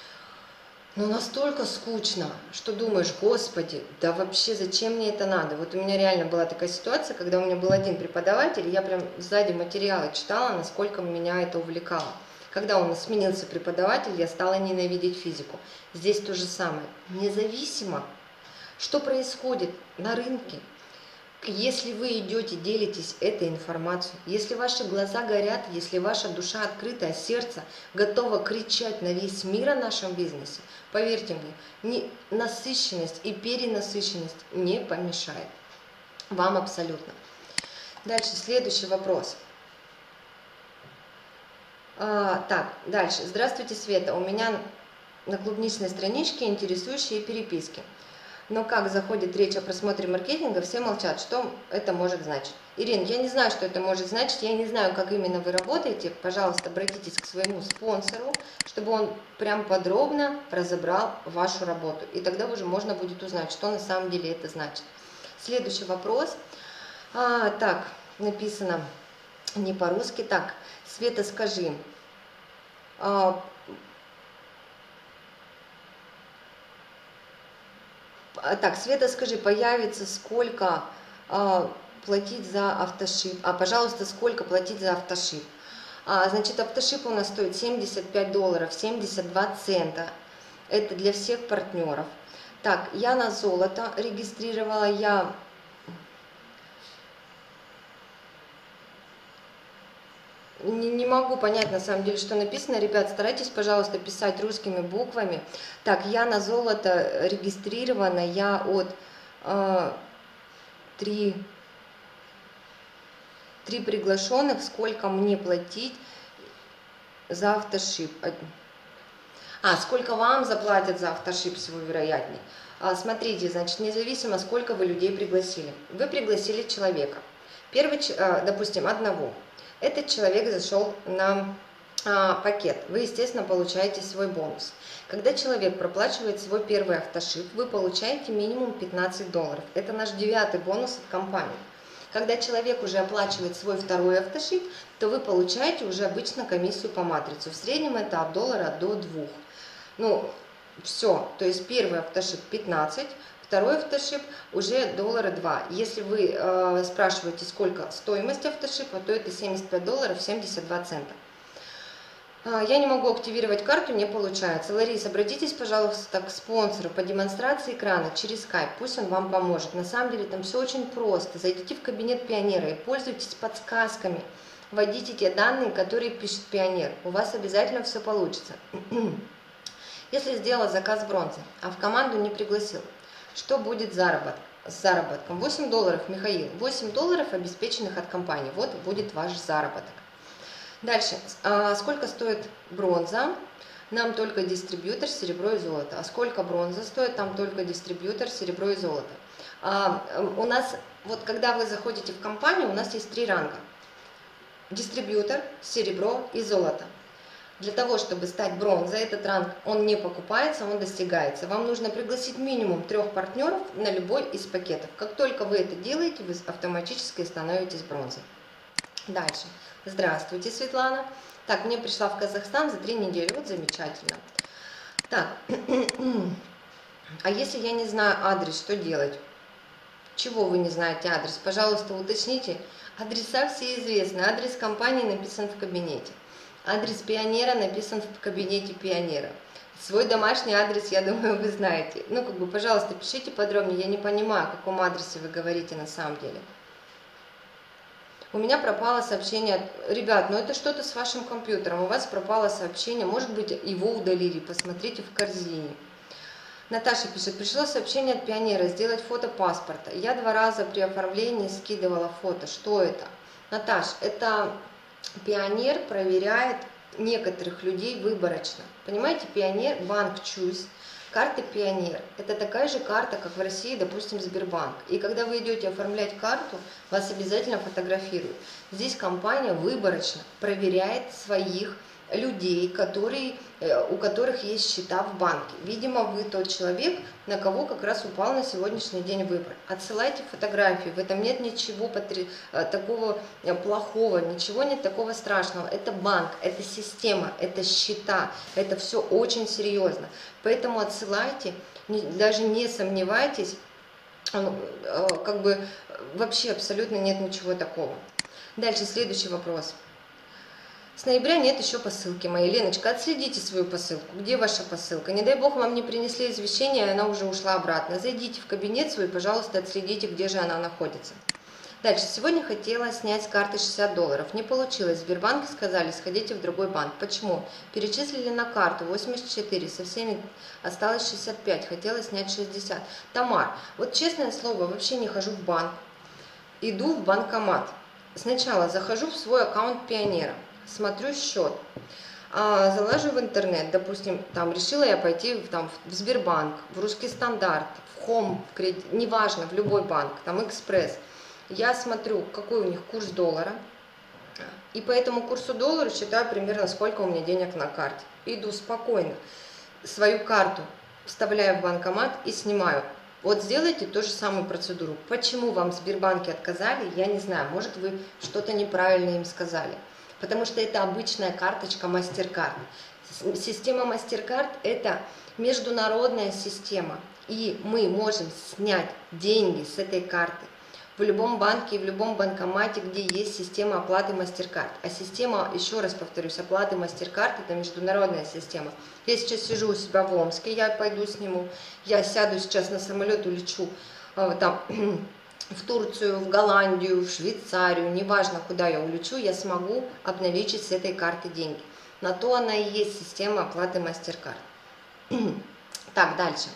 но настолько скучно, что думаешь, господи, да вообще зачем мне это надо? Вот у меня реально была такая ситуация, когда у меня был один преподаватель, я прям сзади материалы читала, насколько меня это увлекало. Когда у нас сменился преподаватель, я стала ненавидеть физику. Здесь то же самое. Независимо, что происходит на рынке, если вы идете, делитесь этой информацией, если ваши глаза горят, если ваша душа открытая, сердце готово кричать на весь мир о нашем бизнесе, поверьте мне, насыщенность и перенасыщенность не помешает. Вам абсолютно. Дальше, следующий вопрос. Так, дальше. Здравствуйте, Света. У меня на клубничной страничке интересующие переписки. Но как заходит речь о просмотре маркетинга, все молчат. Что это может значить? Ирина, я не знаю, что это может значить. Я не знаю, как именно вы работаете. Пожалуйста, обратитесь к своему спонсору, чтобы он прям подробно разобрал вашу работу. И тогда уже можно будет узнать, что на самом деле это значит. Следующий вопрос. Так, написано не по-русски. Так, Света, скажи, Света, скажи, появится сколько платить за автошип? Пожалуйста, сколько платить за автошип? Значит, автошип у нас стоит $75, 72 цента. Это для всех партнеров. Так, я на золото регистрировала, я... Не могу понять, на самом деле, что написано. Ребят, старайтесь, пожалуйста, писать русскими буквами. Так, я на золото регистрирована, я от 3 приглашенных. Сколько мне платить за автошип? Сколько вам заплатят за автошип, всего вероятнее. Смотрите, значит, независимо, сколько вы людей пригласили. Вы пригласили человека. Допустим, одного. Этот человек зашел на пакет. Вы, естественно, получаете свой бонус. Когда человек проплачивает свой первый автошип, вы получаете минимум $15. Это наш 9-й бонус от компании. Когда человек уже оплачивает свой второй автошип, то вы получаете уже обычно комиссию по матрицу. В среднем это от $1 до 2. Ну, все. То есть первый автошип 15, второй автошип уже $2. Если вы спрашиваете, сколько стоимость автошипа, то это $75, 72 цента. Я не могу активировать карту, не получается. Лариса, обратитесь, пожалуйста, к спонсору по демонстрации экрана через Skype, пусть он вам поможет. На самом деле там все очень просто. Зайдите в кабинет пионера и пользуйтесь подсказками. вводите те данные, которые пишет пионер. У вас обязательно все получится. Если сделал заказ бронзы, а в команду не пригласил, что будет с заработком? $8, Михаил. $8 обеспеченных от компании. Вот будет ваш заработок. Дальше. Сколько стоит бронза? Нам только дистрибьютор, серебро и золото. А сколько бронза стоит? Там только дистрибьютор, серебро и золото. У нас, вот когда вы заходите в компанию, у нас есть 3 ранга. Дистрибьютор, серебро и золото. Для того, чтобы стать бронзой, этот ранг, он не покупается, он достигается. Вам нужно пригласить минимум 3 партнеров на любой из пакетов. Как только вы это делаете, вы автоматически становитесь бронзой. Дальше. Здравствуйте, Светлана. Так, мне пришла в Казахстан за 3 недели. Вот замечательно. Так, а если я не знаю адрес, что делать? Чего вы не знаете адрес? Пожалуйста, уточните. Адреса все известны. Адрес компании написан в кабинете. Адрес пионера написан в кабинете пионера. Свой домашний адрес, я думаю, вы знаете. Ну, как бы, пожалуйста, пишите подробнее. Я не понимаю, о каком адресе вы говорите на самом деле. У меня пропало сообщение. Ребят, ну это что-то с вашим компьютером. У вас пропало сообщение. Может быть, его удалили. Посмотрите в корзине. Наташа пишет, пришло сообщение от пионера, сделать фото паспорта. Я 2 раза при оформлении скидывала фото. Что это? Наташ, это пионер проверяет некоторых людей выборочно. Понимаете, пионер, банк Choose, карта пионер. Это такая же карта, как в России, допустим, Сбербанк. И когда вы идете оформлять карту, вас обязательно фотографируют. Здесь компания выборочно проверяет своих людей, у которых есть счета в банке. Видимо, вы тот человек, на кого как раз упал на сегодняшний день выбор. Отсылайте фотографии, в этом нет ничего такого плохого, ничего нет такого страшного. Это банк, это система, это счета, это все очень серьезно. Поэтому отсылайте, даже не сомневайтесь, как бы вообще абсолютно нет ничего такого. Дальше следующий вопрос. С ноября нет еще посылки моей. Леночка, отследите свою посылку. Где ваша посылка? Не дай бог вам не принесли извещение, и она уже ушла обратно. Зайдите в кабинет свой, пожалуйста, отследите, где же она находится. Дальше. Сегодня хотела снять с карты $60. Не получилось. В Сбербанке сказали, сходите в другой банк. Почему? Перечислили на карту 84, со всеми осталось 65. Хотела снять 60. Тамар, вот честное слово, вообще не хожу в банк. Иду в банкомат. Сначала захожу в свой аккаунт пионера. Смотрю счет, залажу в интернет, допустим, там решила я пойти в Сбербанк, в Русский стандарт, в Хом, в кредит, неважно, в любой банк, там Экспресс. Я смотрю, какой у них курс доллара, и по этому курсу доллара считаю примерно, сколько у меня денег на карте. Иду спокойно, свою карту вставляю в банкомат и снимаю. Вот сделайте ту же самую процедуру. Почему вам в Сбербанке отказали, я не знаю, может вы что-то неправильно им сказали. Потому что это обычная карточка MasterCard. Система MasterCard – это международная система. И мы можем снять деньги с этой карты в любом банке и в любом банкомате, где есть система оплаты MasterCard. А система, еще раз повторюсь, оплаты MasterCard – это международная система. Я сейчас сижу у себя в Омске, я пойду сниму. Я сяду сейчас на самолет, улечу там в Турцию, в Голландию, в Швейцарию, неважно, куда я улечу, я смогу обналичить с этой карты деньги. На то она и есть система оплаты MasterCard. Так, дальше.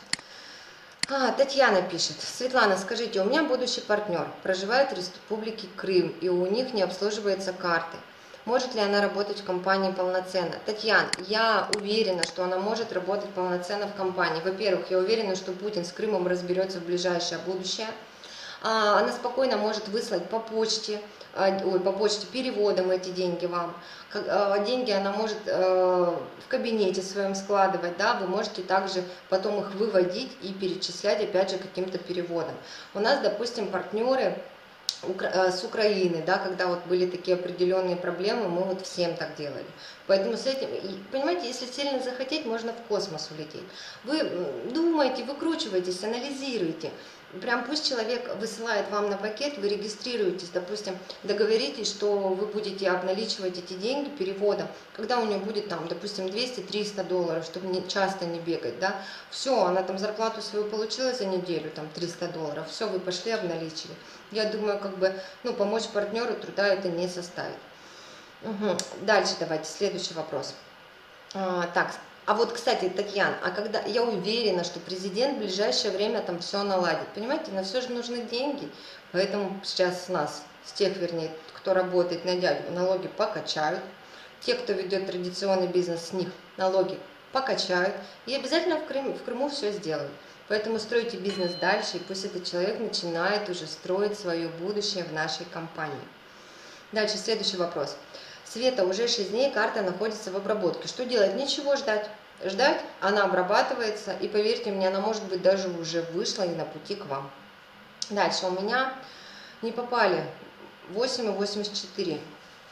Татьяна пишет. Светлана, скажите, у меня будущий партнер проживает в Республике Крым, и у них не обслуживаются карты. Может ли она работать в компании полноценно? Татьяна, я уверена, что она может работать полноценно в компании. Во-первых, я уверена, что Путин с Крымом разберется в ближайшее будущее. Она спокойно может выслать по почте переводом эти деньги вам. Деньги она может в кабинете своем складывать, да, вы можете также потом их выводить и перечислять опять же каким-то переводом. У нас, допустим, партнеры с Украины, да, когда вот были такие определенные проблемы, мы вот всем так делали. Поэтому с этим, понимаете, если сильно захотеть, можно в космос улететь. Вы думаете, выкручиваетесь, анализируете. Прям пусть человек высылает вам на пакет, вы регистрируетесь, допустим, договоритесь, что вы будете обналичивать эти деньги переводом, когда у нее будет там, допустим, $200-300, чтобы часто не бегать, да, все, она там зарплату свою получила за неделю, там $300, все, вы пошли обналичили. Я думаю, как бы, помочь партнеру труда это не составит. Мгм. Дальше давайте, следующий вопрос. Так, а вот, кстати, Татьяна, а когда я уверена, что президент в ближайшее время там все наладит, понимаете, на все же нужны деньги, поэтому сейчас нас, с тех, вернее, кто работает на дядю, налоги покачают, те, кто ведет традиционный бизнес, с них налоги покачают, и обязательно в Крыму все сделают. Поэтому стройте бизнес дальше, и пусть этот человек начинает уже строить свое будущее в нашей компании. Дальше, следующий вопрос. Света, уже 6 дней карта находится в обработке. Что делать? Ничего ждать. Ждать, она обрабатывается, и поверьте мне, она может быть даже уже вышла и на пути к вам. Дальше, у меня не попали 8 и 84.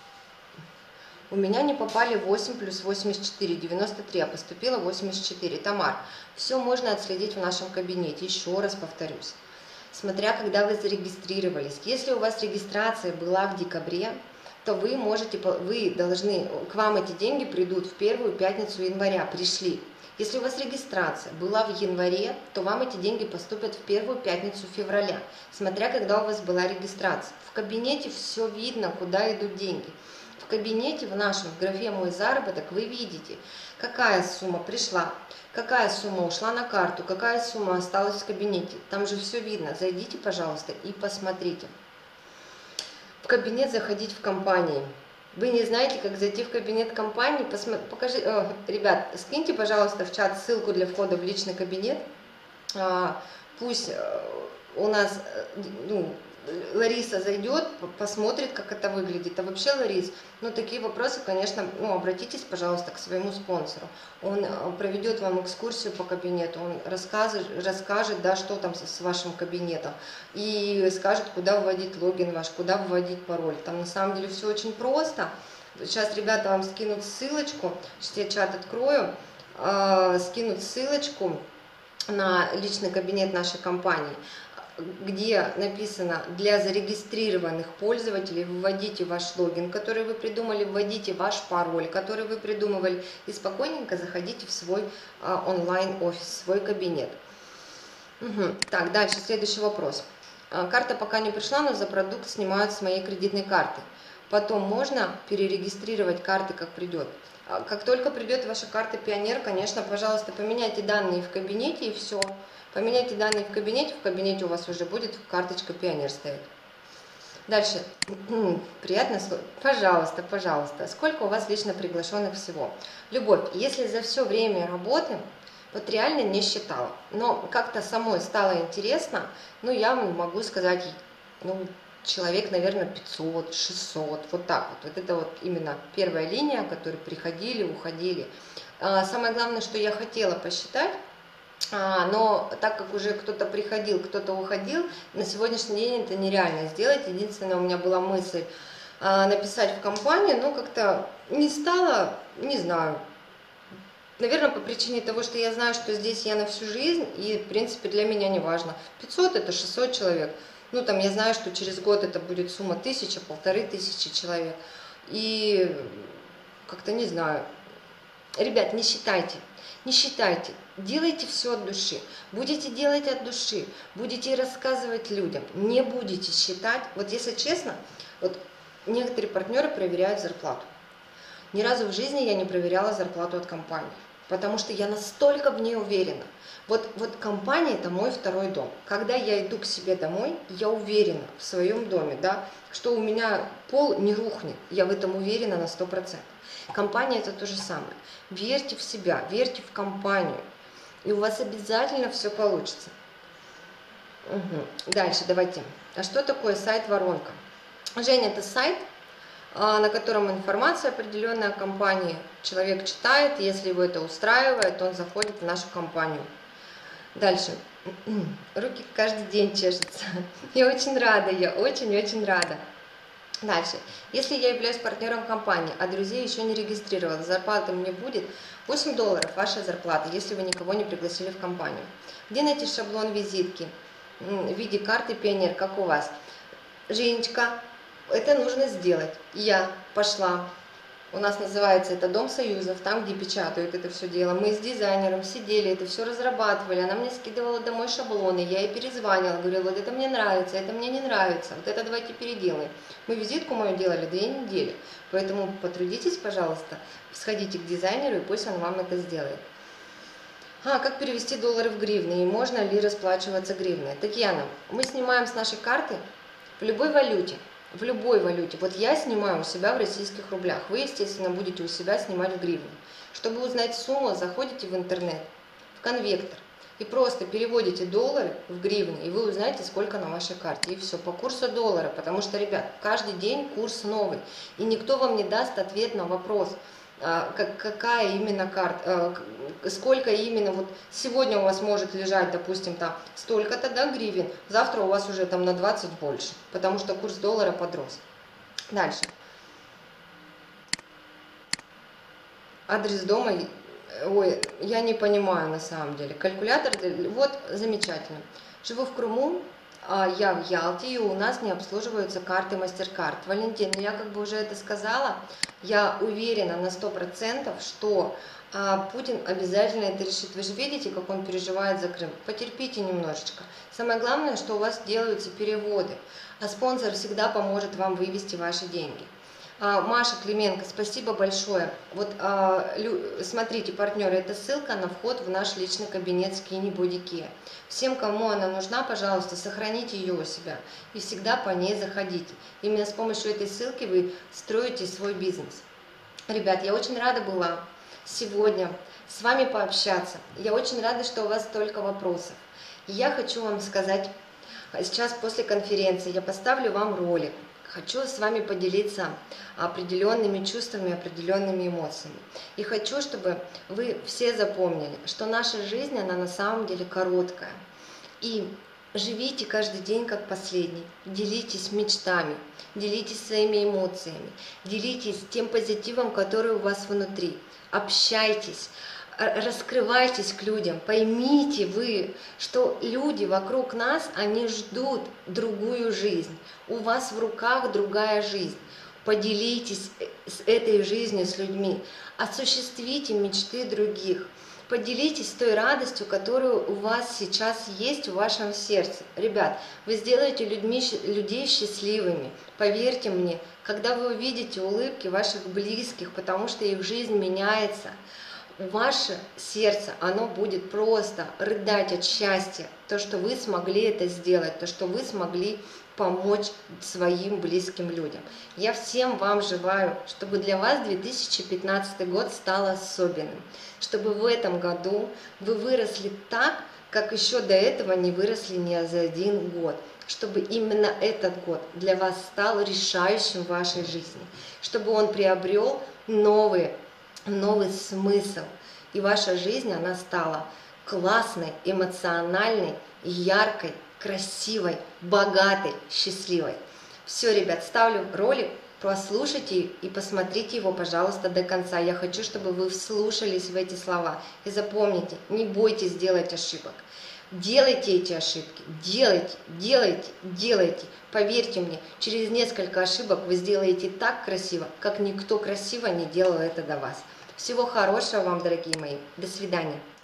У меня не попали 8 плюс 84, 93, а поступило 84. Тамар, все можно отследить в нашем кабинете, еще раз повторюсь. Смотря когда вы зарегистрировались. Если у вас регистрация была в декабре, то вы должны, к вам эти деньги придут в первую пятницу января, пришли. Если у вас регистрация была в январе, то вам эти деньги поступят в первую пятницу февраля, смотря когда у вас была регистрация. В кабинете все видно, куда идут деньги. В кабинете в нашем, в графе «Мой заработок» вы видите, какая сумма пришла, какая сумма ушла на карту, какая сумма осталась в кабинете. Там же все видно. Зайдите, пожалуйста, и посмотрите. В кабинет заходить в компании. Вы не знаете, как зайти в кабинет компании? Ребят, скиньте, пожалуйста, в чат ссылку для входа в личный кабинет. Пусть у нас, Лариса зайдет, посмотрит, как это выглядит. А вообще, Ларис, такие вопросы, конечно, обратитесь, пожалуйста, к своему спонсору. Он проведет вам экскурсию по кабинету, он расскажет, да, что там с вашим кабинетом, и скажет, куда вводить логин ваш, куда вводить пароль. Там на самом деле все очень просто. Сейчас ребята вам скинут ссылочку, сейчас я чат открою, скинут ссылочку на личный кабинет нашей компании, где написано: для зарегистрированных пользователей вводите ваш логин, который вы придумали, вводите ваш пароль, который вы придумывали, и спокойненько заходите в свой онлайн-офис, свой кабинет. Так, дальше, следующий вопрос. Карта пока не пришла, но за продукт снимают с моей кредитной карты. Потом можно перерегистрировать карты, как придет. Как только придет ваша карта Пионер, конечно, пожалуйста, поменяйте данные в кабинете, и все. Поменяйте данные в кабинете у вас уже будет карточка Пионер стоять. Дальше. Приятно слушать. Пожалуйста, пожалуйста. Сколько у вас лично приглашенных всего? Любовь, если за все время работы, вот реально не считала, но как-то самой стало интересно, я могу сказать, человек, наверное, 500, 600, вот так вот. Вот это вот именно первая линия, которые приходили, уходили. Самое главное, что я хотела посчитать, но так как уже кто-то приходил, кто-то уходил, на сегодняшний день это нереально сделать. Единственное, у меня была мысль написать в компанию, но как-то не стала, не знаю. Наверное, по причине того, что я знаю, что здесь я на всю жизнь, и, в принципе, для меня не важно. 500 это 600 человек. Там я знаю, что через год это будет сумма 1000, 1500 человек. И как-то не знаю. Ребят, не считайте. Не считайте. Делайте все от души. Будете делать от души. Будете рассказывать людям. Не будете считать. Вот если честно, вот некоторые партнеры проверяют зарплату. Ни разу в жизни я не проверяла зарплату от компании. Потому что я настолько в ней уверена. Вот компания – это мой второй дом. Когда я иду к себе домой, я уверена в своем доме, да, что у меня пол не рухнет. Я в этом уверена на 100%. Компания – это то же самое. Верьте в себя, верьте в компанию, и у вас обязательно все получится. Дальше давайте. А что такое сайт-воронка? Женя, это сайт, на котором информация определенная о компании. Человек читает, если его это устраивает, он заходит в нашу компанию. Дальше. Руки каждый день чешутся. Я очень рада, я очень-очень рада. Дальше. Если я являюсь партнером компании, а друзей еще не регистрировала, зарплата мне будет $8 ваша зарплата, если вы никого не пригласили в компанию. Где найти шаблон визитки в виде карты Пионер, как у вас? Женечка, это нужно сделать. Я пошла У нас называется это Дом союзов, там, где печатают это все дело. Мы с дизайнером сидели, это все разрабатывали. Она мне скидывала домой шаблоны, я ей перезванивала, говорила, вот это мне нравится, это мне не нравится, вот это давайте переделаем. Мы визитку мою делали 2 недели, поэтому потрудитесь, пожалуйста, сходите к дизайнеру, и пусть он вам это сделает. Как перевести доллары в гривны и можно ли расплачиваться гривной? Татьяна, мы снимаем с нашей карты в любой валюте. В любой валюте. Вот я снимаю у себя в российских рублях. Вы, естественно, будете у себя снимать в гривне. Чтобы узнать сумму, заходите в интернет, в конвектор, и просто переводите доллары в гривны, и вы узнаете, сколько на вашей карте. И все, по курсу доллара. Потому что, ребят, каждый день курс новый. И никто вам не даст ответ на вопрос, какая именно карта, сколько именно, вот сегодня у вас может лежать, допустим, там столько-то, да, гривен, завтра у вас уже там на 20 больше, потому что курс доллара подрос. Дальше. Адрес дома, ой, я не понимаю на самом деле. Калькулятор, вот, замечательно. Живу в Крыму, я в Ялте, и у нас не обслуживаются карты MasterCard. Валентин, ну я как бы уже это сказала, я уверена на 100%, что Путин обязательно это решит. Вы же видите, как он переживает за Крым. Потерпите немножечко. Самое главное, что у вас делаются переводы, а спонсор всегда поможет вам вывести ваши деньги. Маша Клименко, спасибо большое. Вот смотрите, партнеры, это ссылка на вход в наш личный кабинет Skinny Body Care. Всем, кому она нужна, пожалуйста, сохраните ее у себя и всегда по ней заходите. Именно с помощью этой ссылки вы строите свой бизнес. Ребят, я очень рада была сегодня с вами пообщаться. Я очень рада, что у вас столько вопросов. И я хочу вам сказать, сейчас после конференции я поставлю вам ролик. Хочу с вами поделиться определенными чувствами, определенными эмоциями. И хочу, чтобы вы все запомнили, что наша жизнь, она на самом деле короткая. И живите каждый день как последний. Делитесь мечтами, делитесь своими эмоциями, делитесь тем позитивом, который у вас внутри. Общайтесь. Раскрывайтесь к людям, поймите вы, что люди вокруг нас, они ждут другую жизнь. У вас в руках другая жизнь. Поделитесь с этой жизнью с людьми, осуществите мечты других. Поделитесь той радостью, которая у вас сейчас есть в вашем сердце. Ребят, вы сделаете людей счастливыми. Поверьте мне, когда вы увидите улыбки ваших близких, потому что их жизнь меняется, ваше сердце, оно будет просто рыдать от счастья, то, что вы смогли это сделать, то, что вы смогли помочь своим близким людям. Я всем вам желаю, чтобы для вас 2015 год стал особенным, чтобы в этом году вы выросли так, как еще до этого не выросли ни за один год, чтобы именно этот год для вас стал решающим в вашей жизни, чтобы он приобрел новый смысл, и ваша жизнь, она стала классной, эмоциональной, яркой, красивой, богатой, счастливой. Все, ребят, ставлю ролик, прослушайте и посмотрите его, пожалуйста, до конца. Я хочу, чтобы вы вслушались в эти слова. И запомните, не бойтесь делать ошибок. Делайте эти ошибки, делайте. Поверьте мне, через несколько ошибок вы сделаете так красиво, как никто красиво не делал это до вас. Всего хорошего вам, дорогие мои. До свидания.